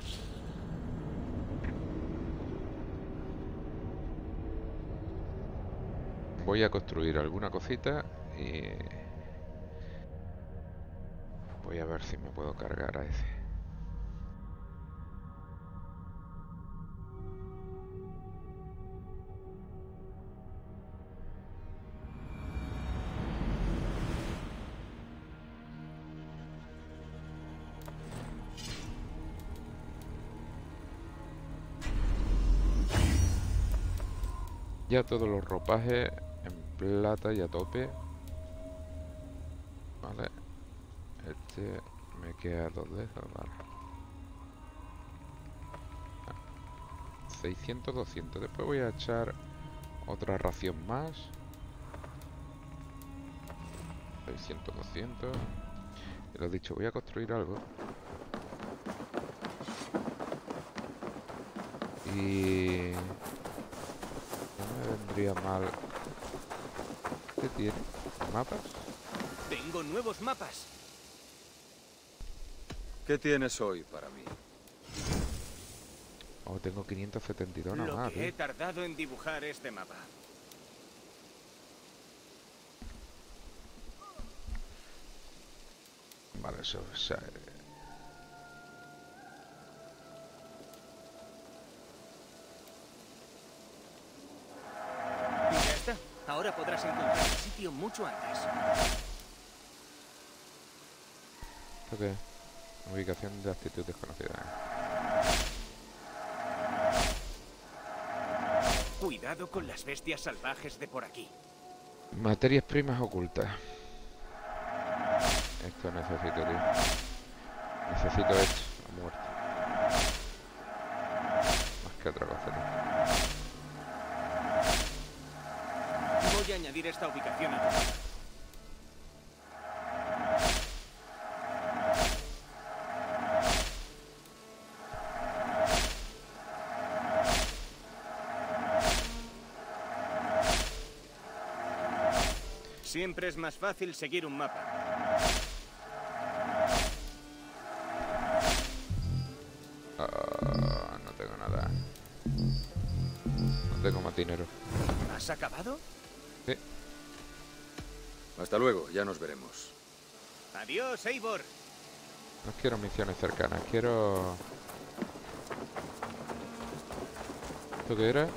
Voy a construir alguna cosita y voy a ver si me puedo cargar a ese. Ya todos los ropajes en plata y a tope. Vale. Este me queda dos de esos, vale. seiscientos, doscientos. Después voy a echar otra ración más. seiscientos, doscientos. Y lo dicho, voy a construir algo. Y... no me vendría mal. ¿Qué tiene? ¿Mapas? Tengo nuevos mapas. ¿Qué tienes hoy para mí? Oh, tengo quinientos setenta y dos nada Lo más, que he ¿eh? tardado en dibujar este mapa. Vale, eso, o sea, Y ya está. Ahora podrás encontrar el sitio mucho antes. ¿esto qué es? Ubicación de actitud desconocida. Cuidado con las bestias salvajes de por aquí. Materias primas ocultas. Esto necesito, tío. Necesito esto, a muerte. Más que otra cosa, tío. Voy a añadir esta ubicación a tu mapa. Siempre es más fácil seguir un mapa. Ah, no tengo nada. No tengo más dinero. ¿Has acabado? Sí. Hasta luego, ya nos veremos. Adiós, Eivor. No quiero misiones cercanas, quiero... ¿Esto qué era?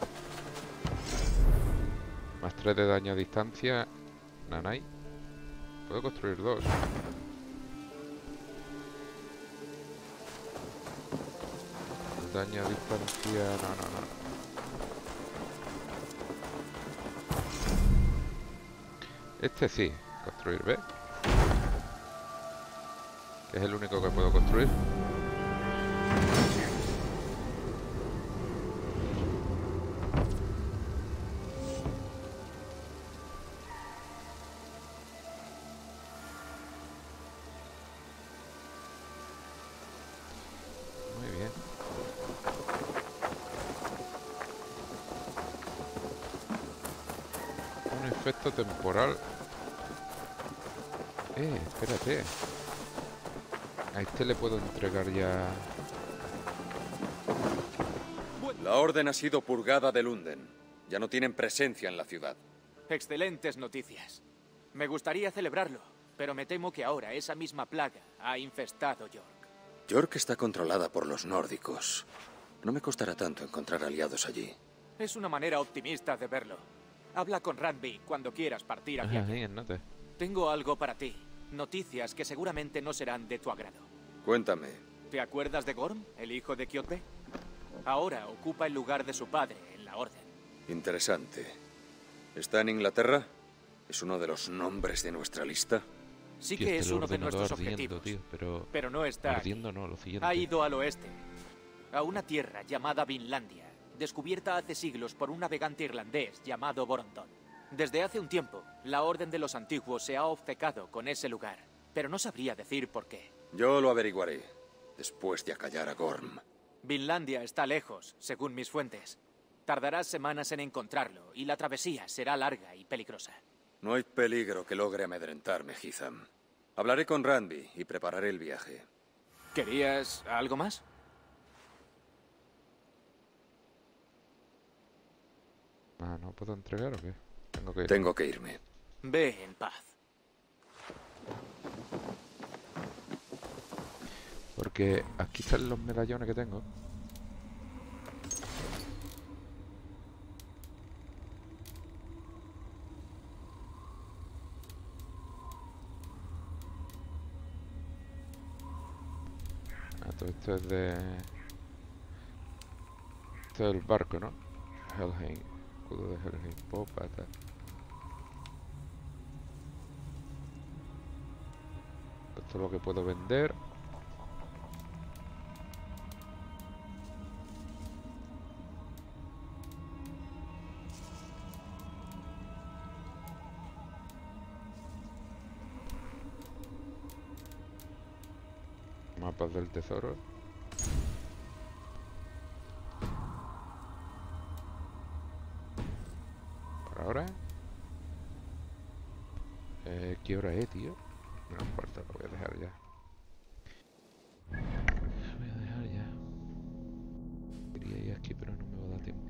Más tres de daño a distancia. Nanai. Puedo construir dos. Daño a distancia... No, no, no. Este sí. Construir, ¿ves? Que es el único que puedo construir. Muy bien. Un efecto temporal. Eh, espérate. A este le puedo entregar ya... La orden ha sido purgada de Lunden. Ya no tienen presencia en la ciudad. Excelentes noticias. Me gustaría celebrarlo, pero me temo que ahora esa misma plaga ha infestado York. York está controlada por los nórdicos. No me costará tanto encontrar aliados allí. Es una manera optimista de verlo. Habla con Randby cuando quieras partir hacia Ah, aquí. ahí, en note. Tengo algo para ti. Noticias que seguramente no serán de tu agrado. Cuéntame. ¿Te acuerdas de Gorm, el hijo de Kjotve? Ahora ocupa el lugar de su padre en la Orden. Interesante. ¿Está en Inglaterra? ¿Es uno de los nombres de nuestra lista? Sí Tío, que este es el uno de ordenador nuestros ardiendo, objetivos. tío, pero... Pero no está aquí. Ardiendo no, lo siguiente. Ha ido al oeste, a una tierra llamada Vinlandia, descubierta hace siglos por un navegante irlandés llamado Borondón. Desde hace un tiempo, la Orden de los Antiguos se ha obcecado con ese lugar, pero no sabría decir por qué. Yo lo averiguaré, después de acallar a Gorm. Vinlandia está lejos, según mis fuentes. Tardarás semanas en encontrarlo, y la travesía será larga y peligrosa. No hay peligro que logre amedrentarme, Hitham. Hablaré con Randby y prepararé el viaje. ¿Querías algo más? Ah, ¿no puedo entregar o qué? Tengo que ir. Tengo que irme. Ve en paz. Porque aquí están los medallones que tengo. Ah, todo esto es de... Esto es el barco, ¿no? Helheim. Escudo de Helheim. Popa, tal. Esto es lo que puedo vender. Mapas del tesoro. Por ahora. Eh, ¿Qué hora es, tío? No importa, lo voy a dejar ya. Lo voy a dejar ya. Quería ir aquí, pero no me va a dar tiempo.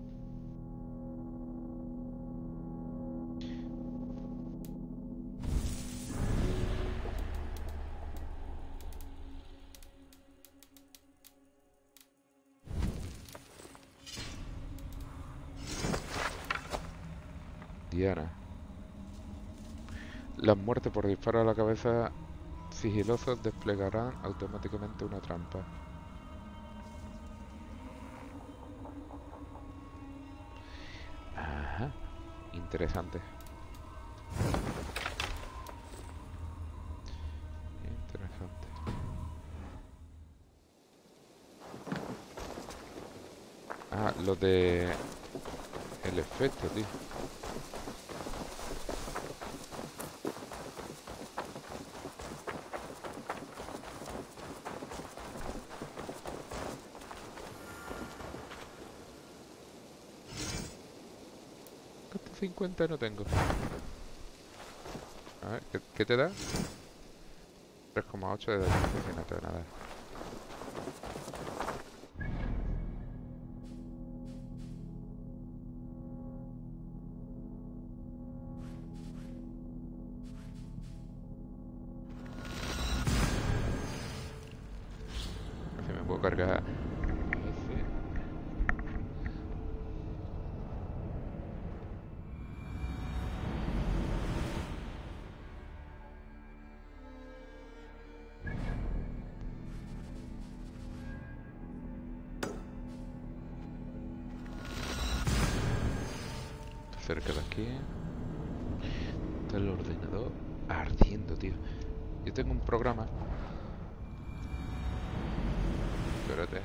Diana. Las muertes por disparo a la cabeza sigilosos desplegarán automáticamente una trampa. Ajá. Interesante. Interesante. Ah, lo de... el efecto, tío. cincuenta no tengo. A ver, ¿qué, qué te da? tres coma ocho de daño, que no te da nada. A ver si me puedo cargar. Cerca de aquí. Está el ordenador ardiendo, tío. Yo tengo un programa. Espérate.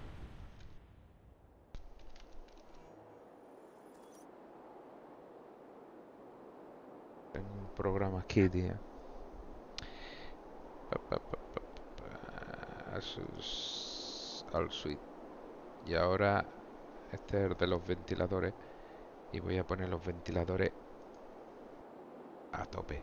Tengo un programa aquí, tío. Pa, pa, pa, pa, pa, Asus Al Suite. Y ahora este es el de los ventiladores. Y voy a poner los ventiladores a tope.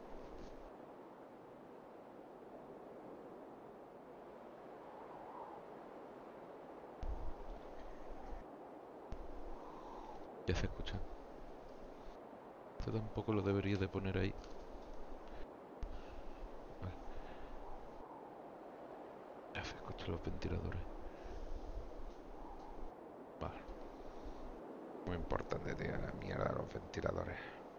Ya se escucha. Esto tampoco lo debería de poner ahí. Vale. Ya se escuchan los ventiladores. Vale. Muy importante, tío, la mierda de los ventiladores.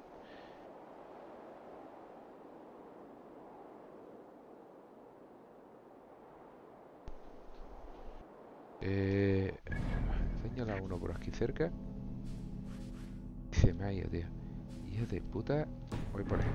Eh, señala uno por aquí cerca. Y se me ha ido, tío. Hijo de puta. Voy por ahí.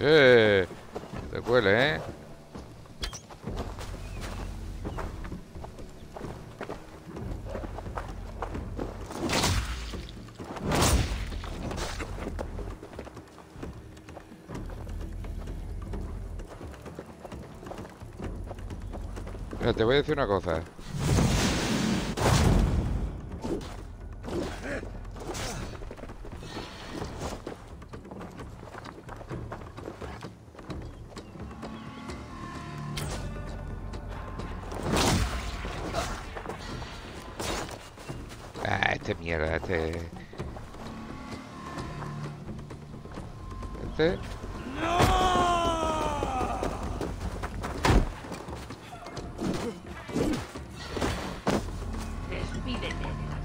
¡Eh! Te cuele, ¿eh? Mira, te voy a decir una cosa. Ah, este mierda, este... Este... Despídete.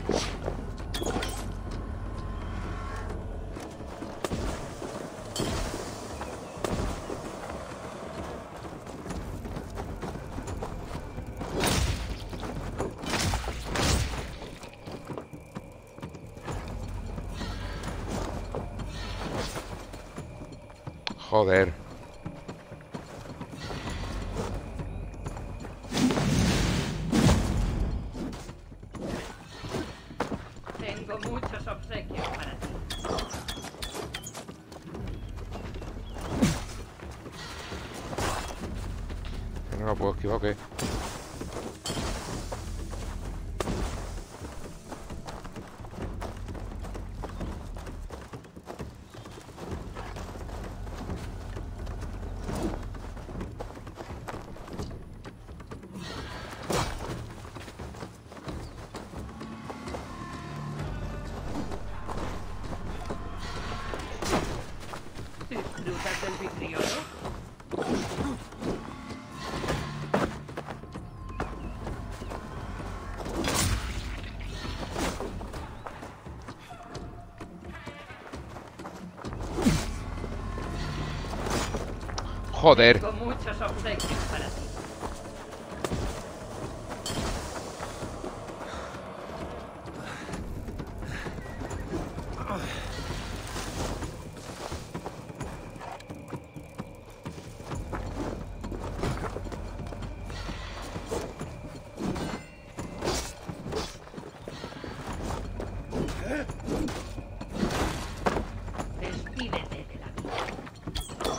Joder. Tengo muchos obsequios para ti. No lo puedo esquivar, ¿o qué? ¿Disfrutas del vitriolo? Joder. Tengo muchos obsequios para ti. Despídete de la vida.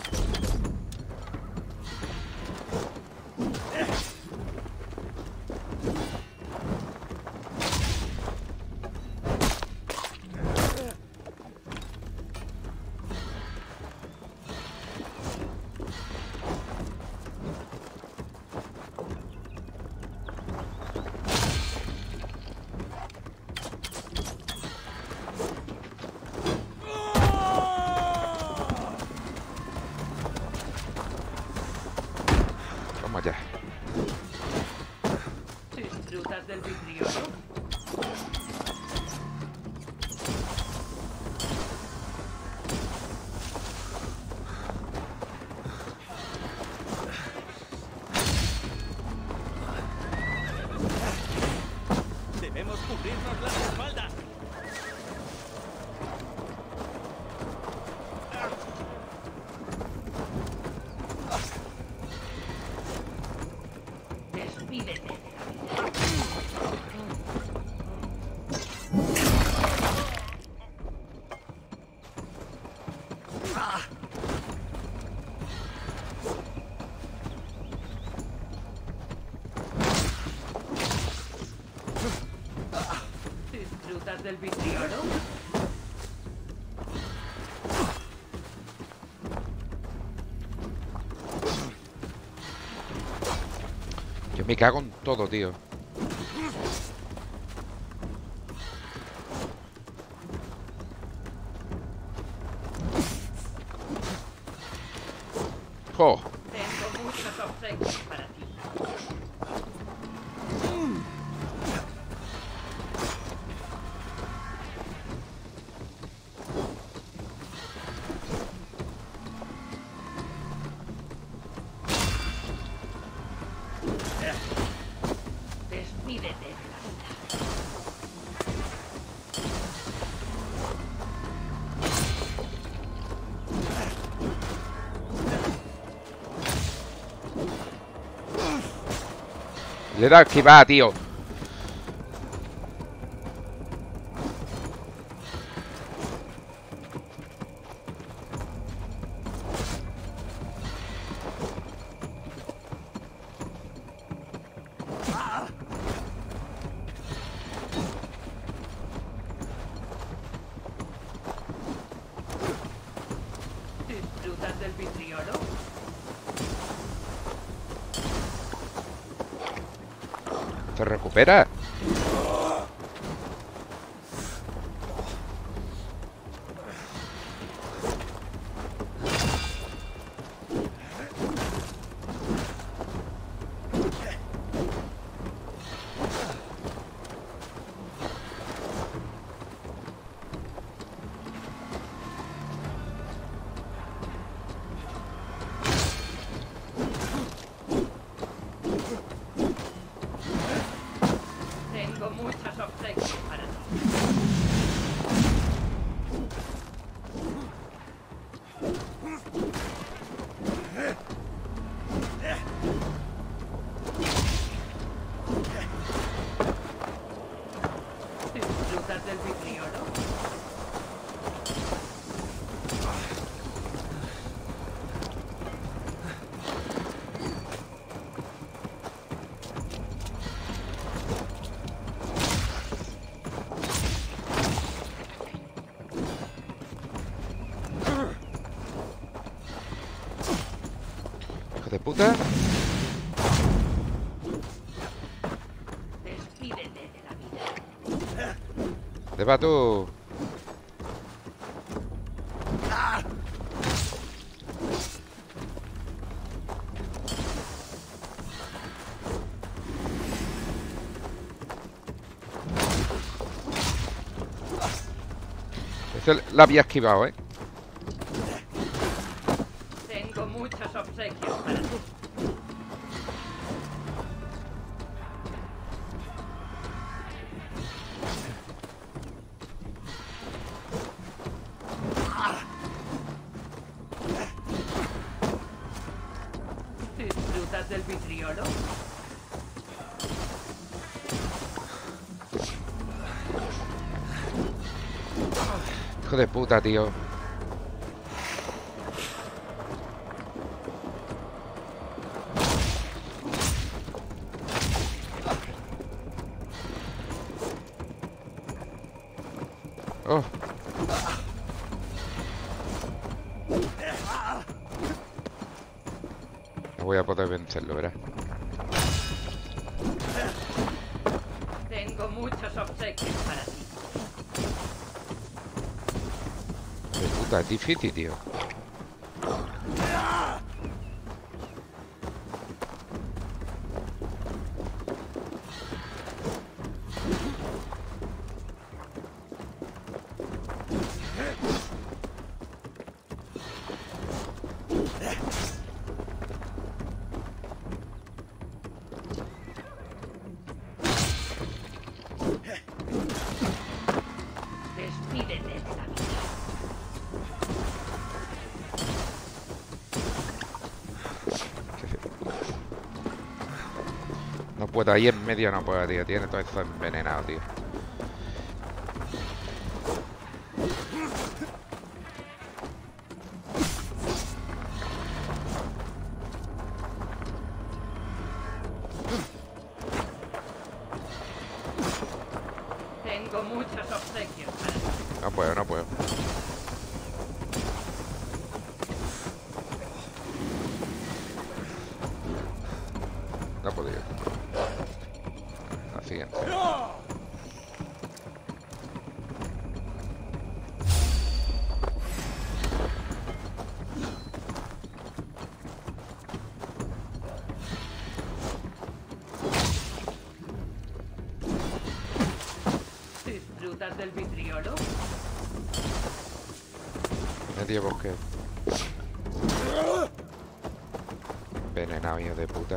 Vamos allá. ¿Disfrutas del vitriolo? Debemos cubrirnos las espaldas. Despídete de la vida. ¿Disfrutas del vitriolo? Yo me cago en todo, tío. Jo. Tengo muchos obsequios para ti. Despídete de la vida. Le he dado a esquivar, tío. ¿Disfrutas del vitriolo? ¿Se recupera? Tengo muchas obsequios para ti. ¿Disfrutas del vitriolo? Hijo de puta. Despídete de la vida. ¿Dónde vas tú? Ese la había esquivado, ¿eh? Tengo muchos obsequios para ti. ¿Disfrutas del vitriolo? Hijo de puta, tío. Oh. No voy a poder vencerlo, ¿verdad? Tengo muchos obsequios para ti. De puta, es difícil, tío. Despídete de la vida. No puedo, ahí en medio no puedo, tío. Tiene todo esto envenenado, tío. Tengo muchos obsequios para ti. No puedo, no puedo. No he podido. La siguiente. ¿Disfrutas del vitriolo? Medio bosque. Envenenado, hijo de puta.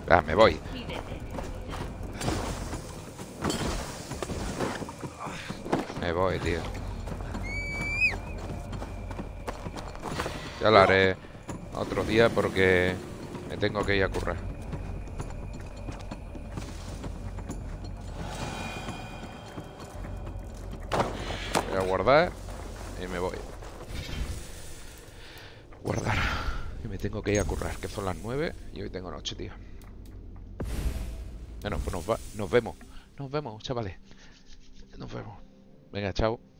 Ah, me voy. Me voy, tío. Ya lo haré otro día porque me tengo que ir a currar. Voy a guardar y me voy. Guardar. Y me tengo que ir a currar, que son las nueve y hoy tengo noche, tío. Bueno, pues nos, va, nos vemos. Nos vemos, chavales. Nos vemos. Venga, chao.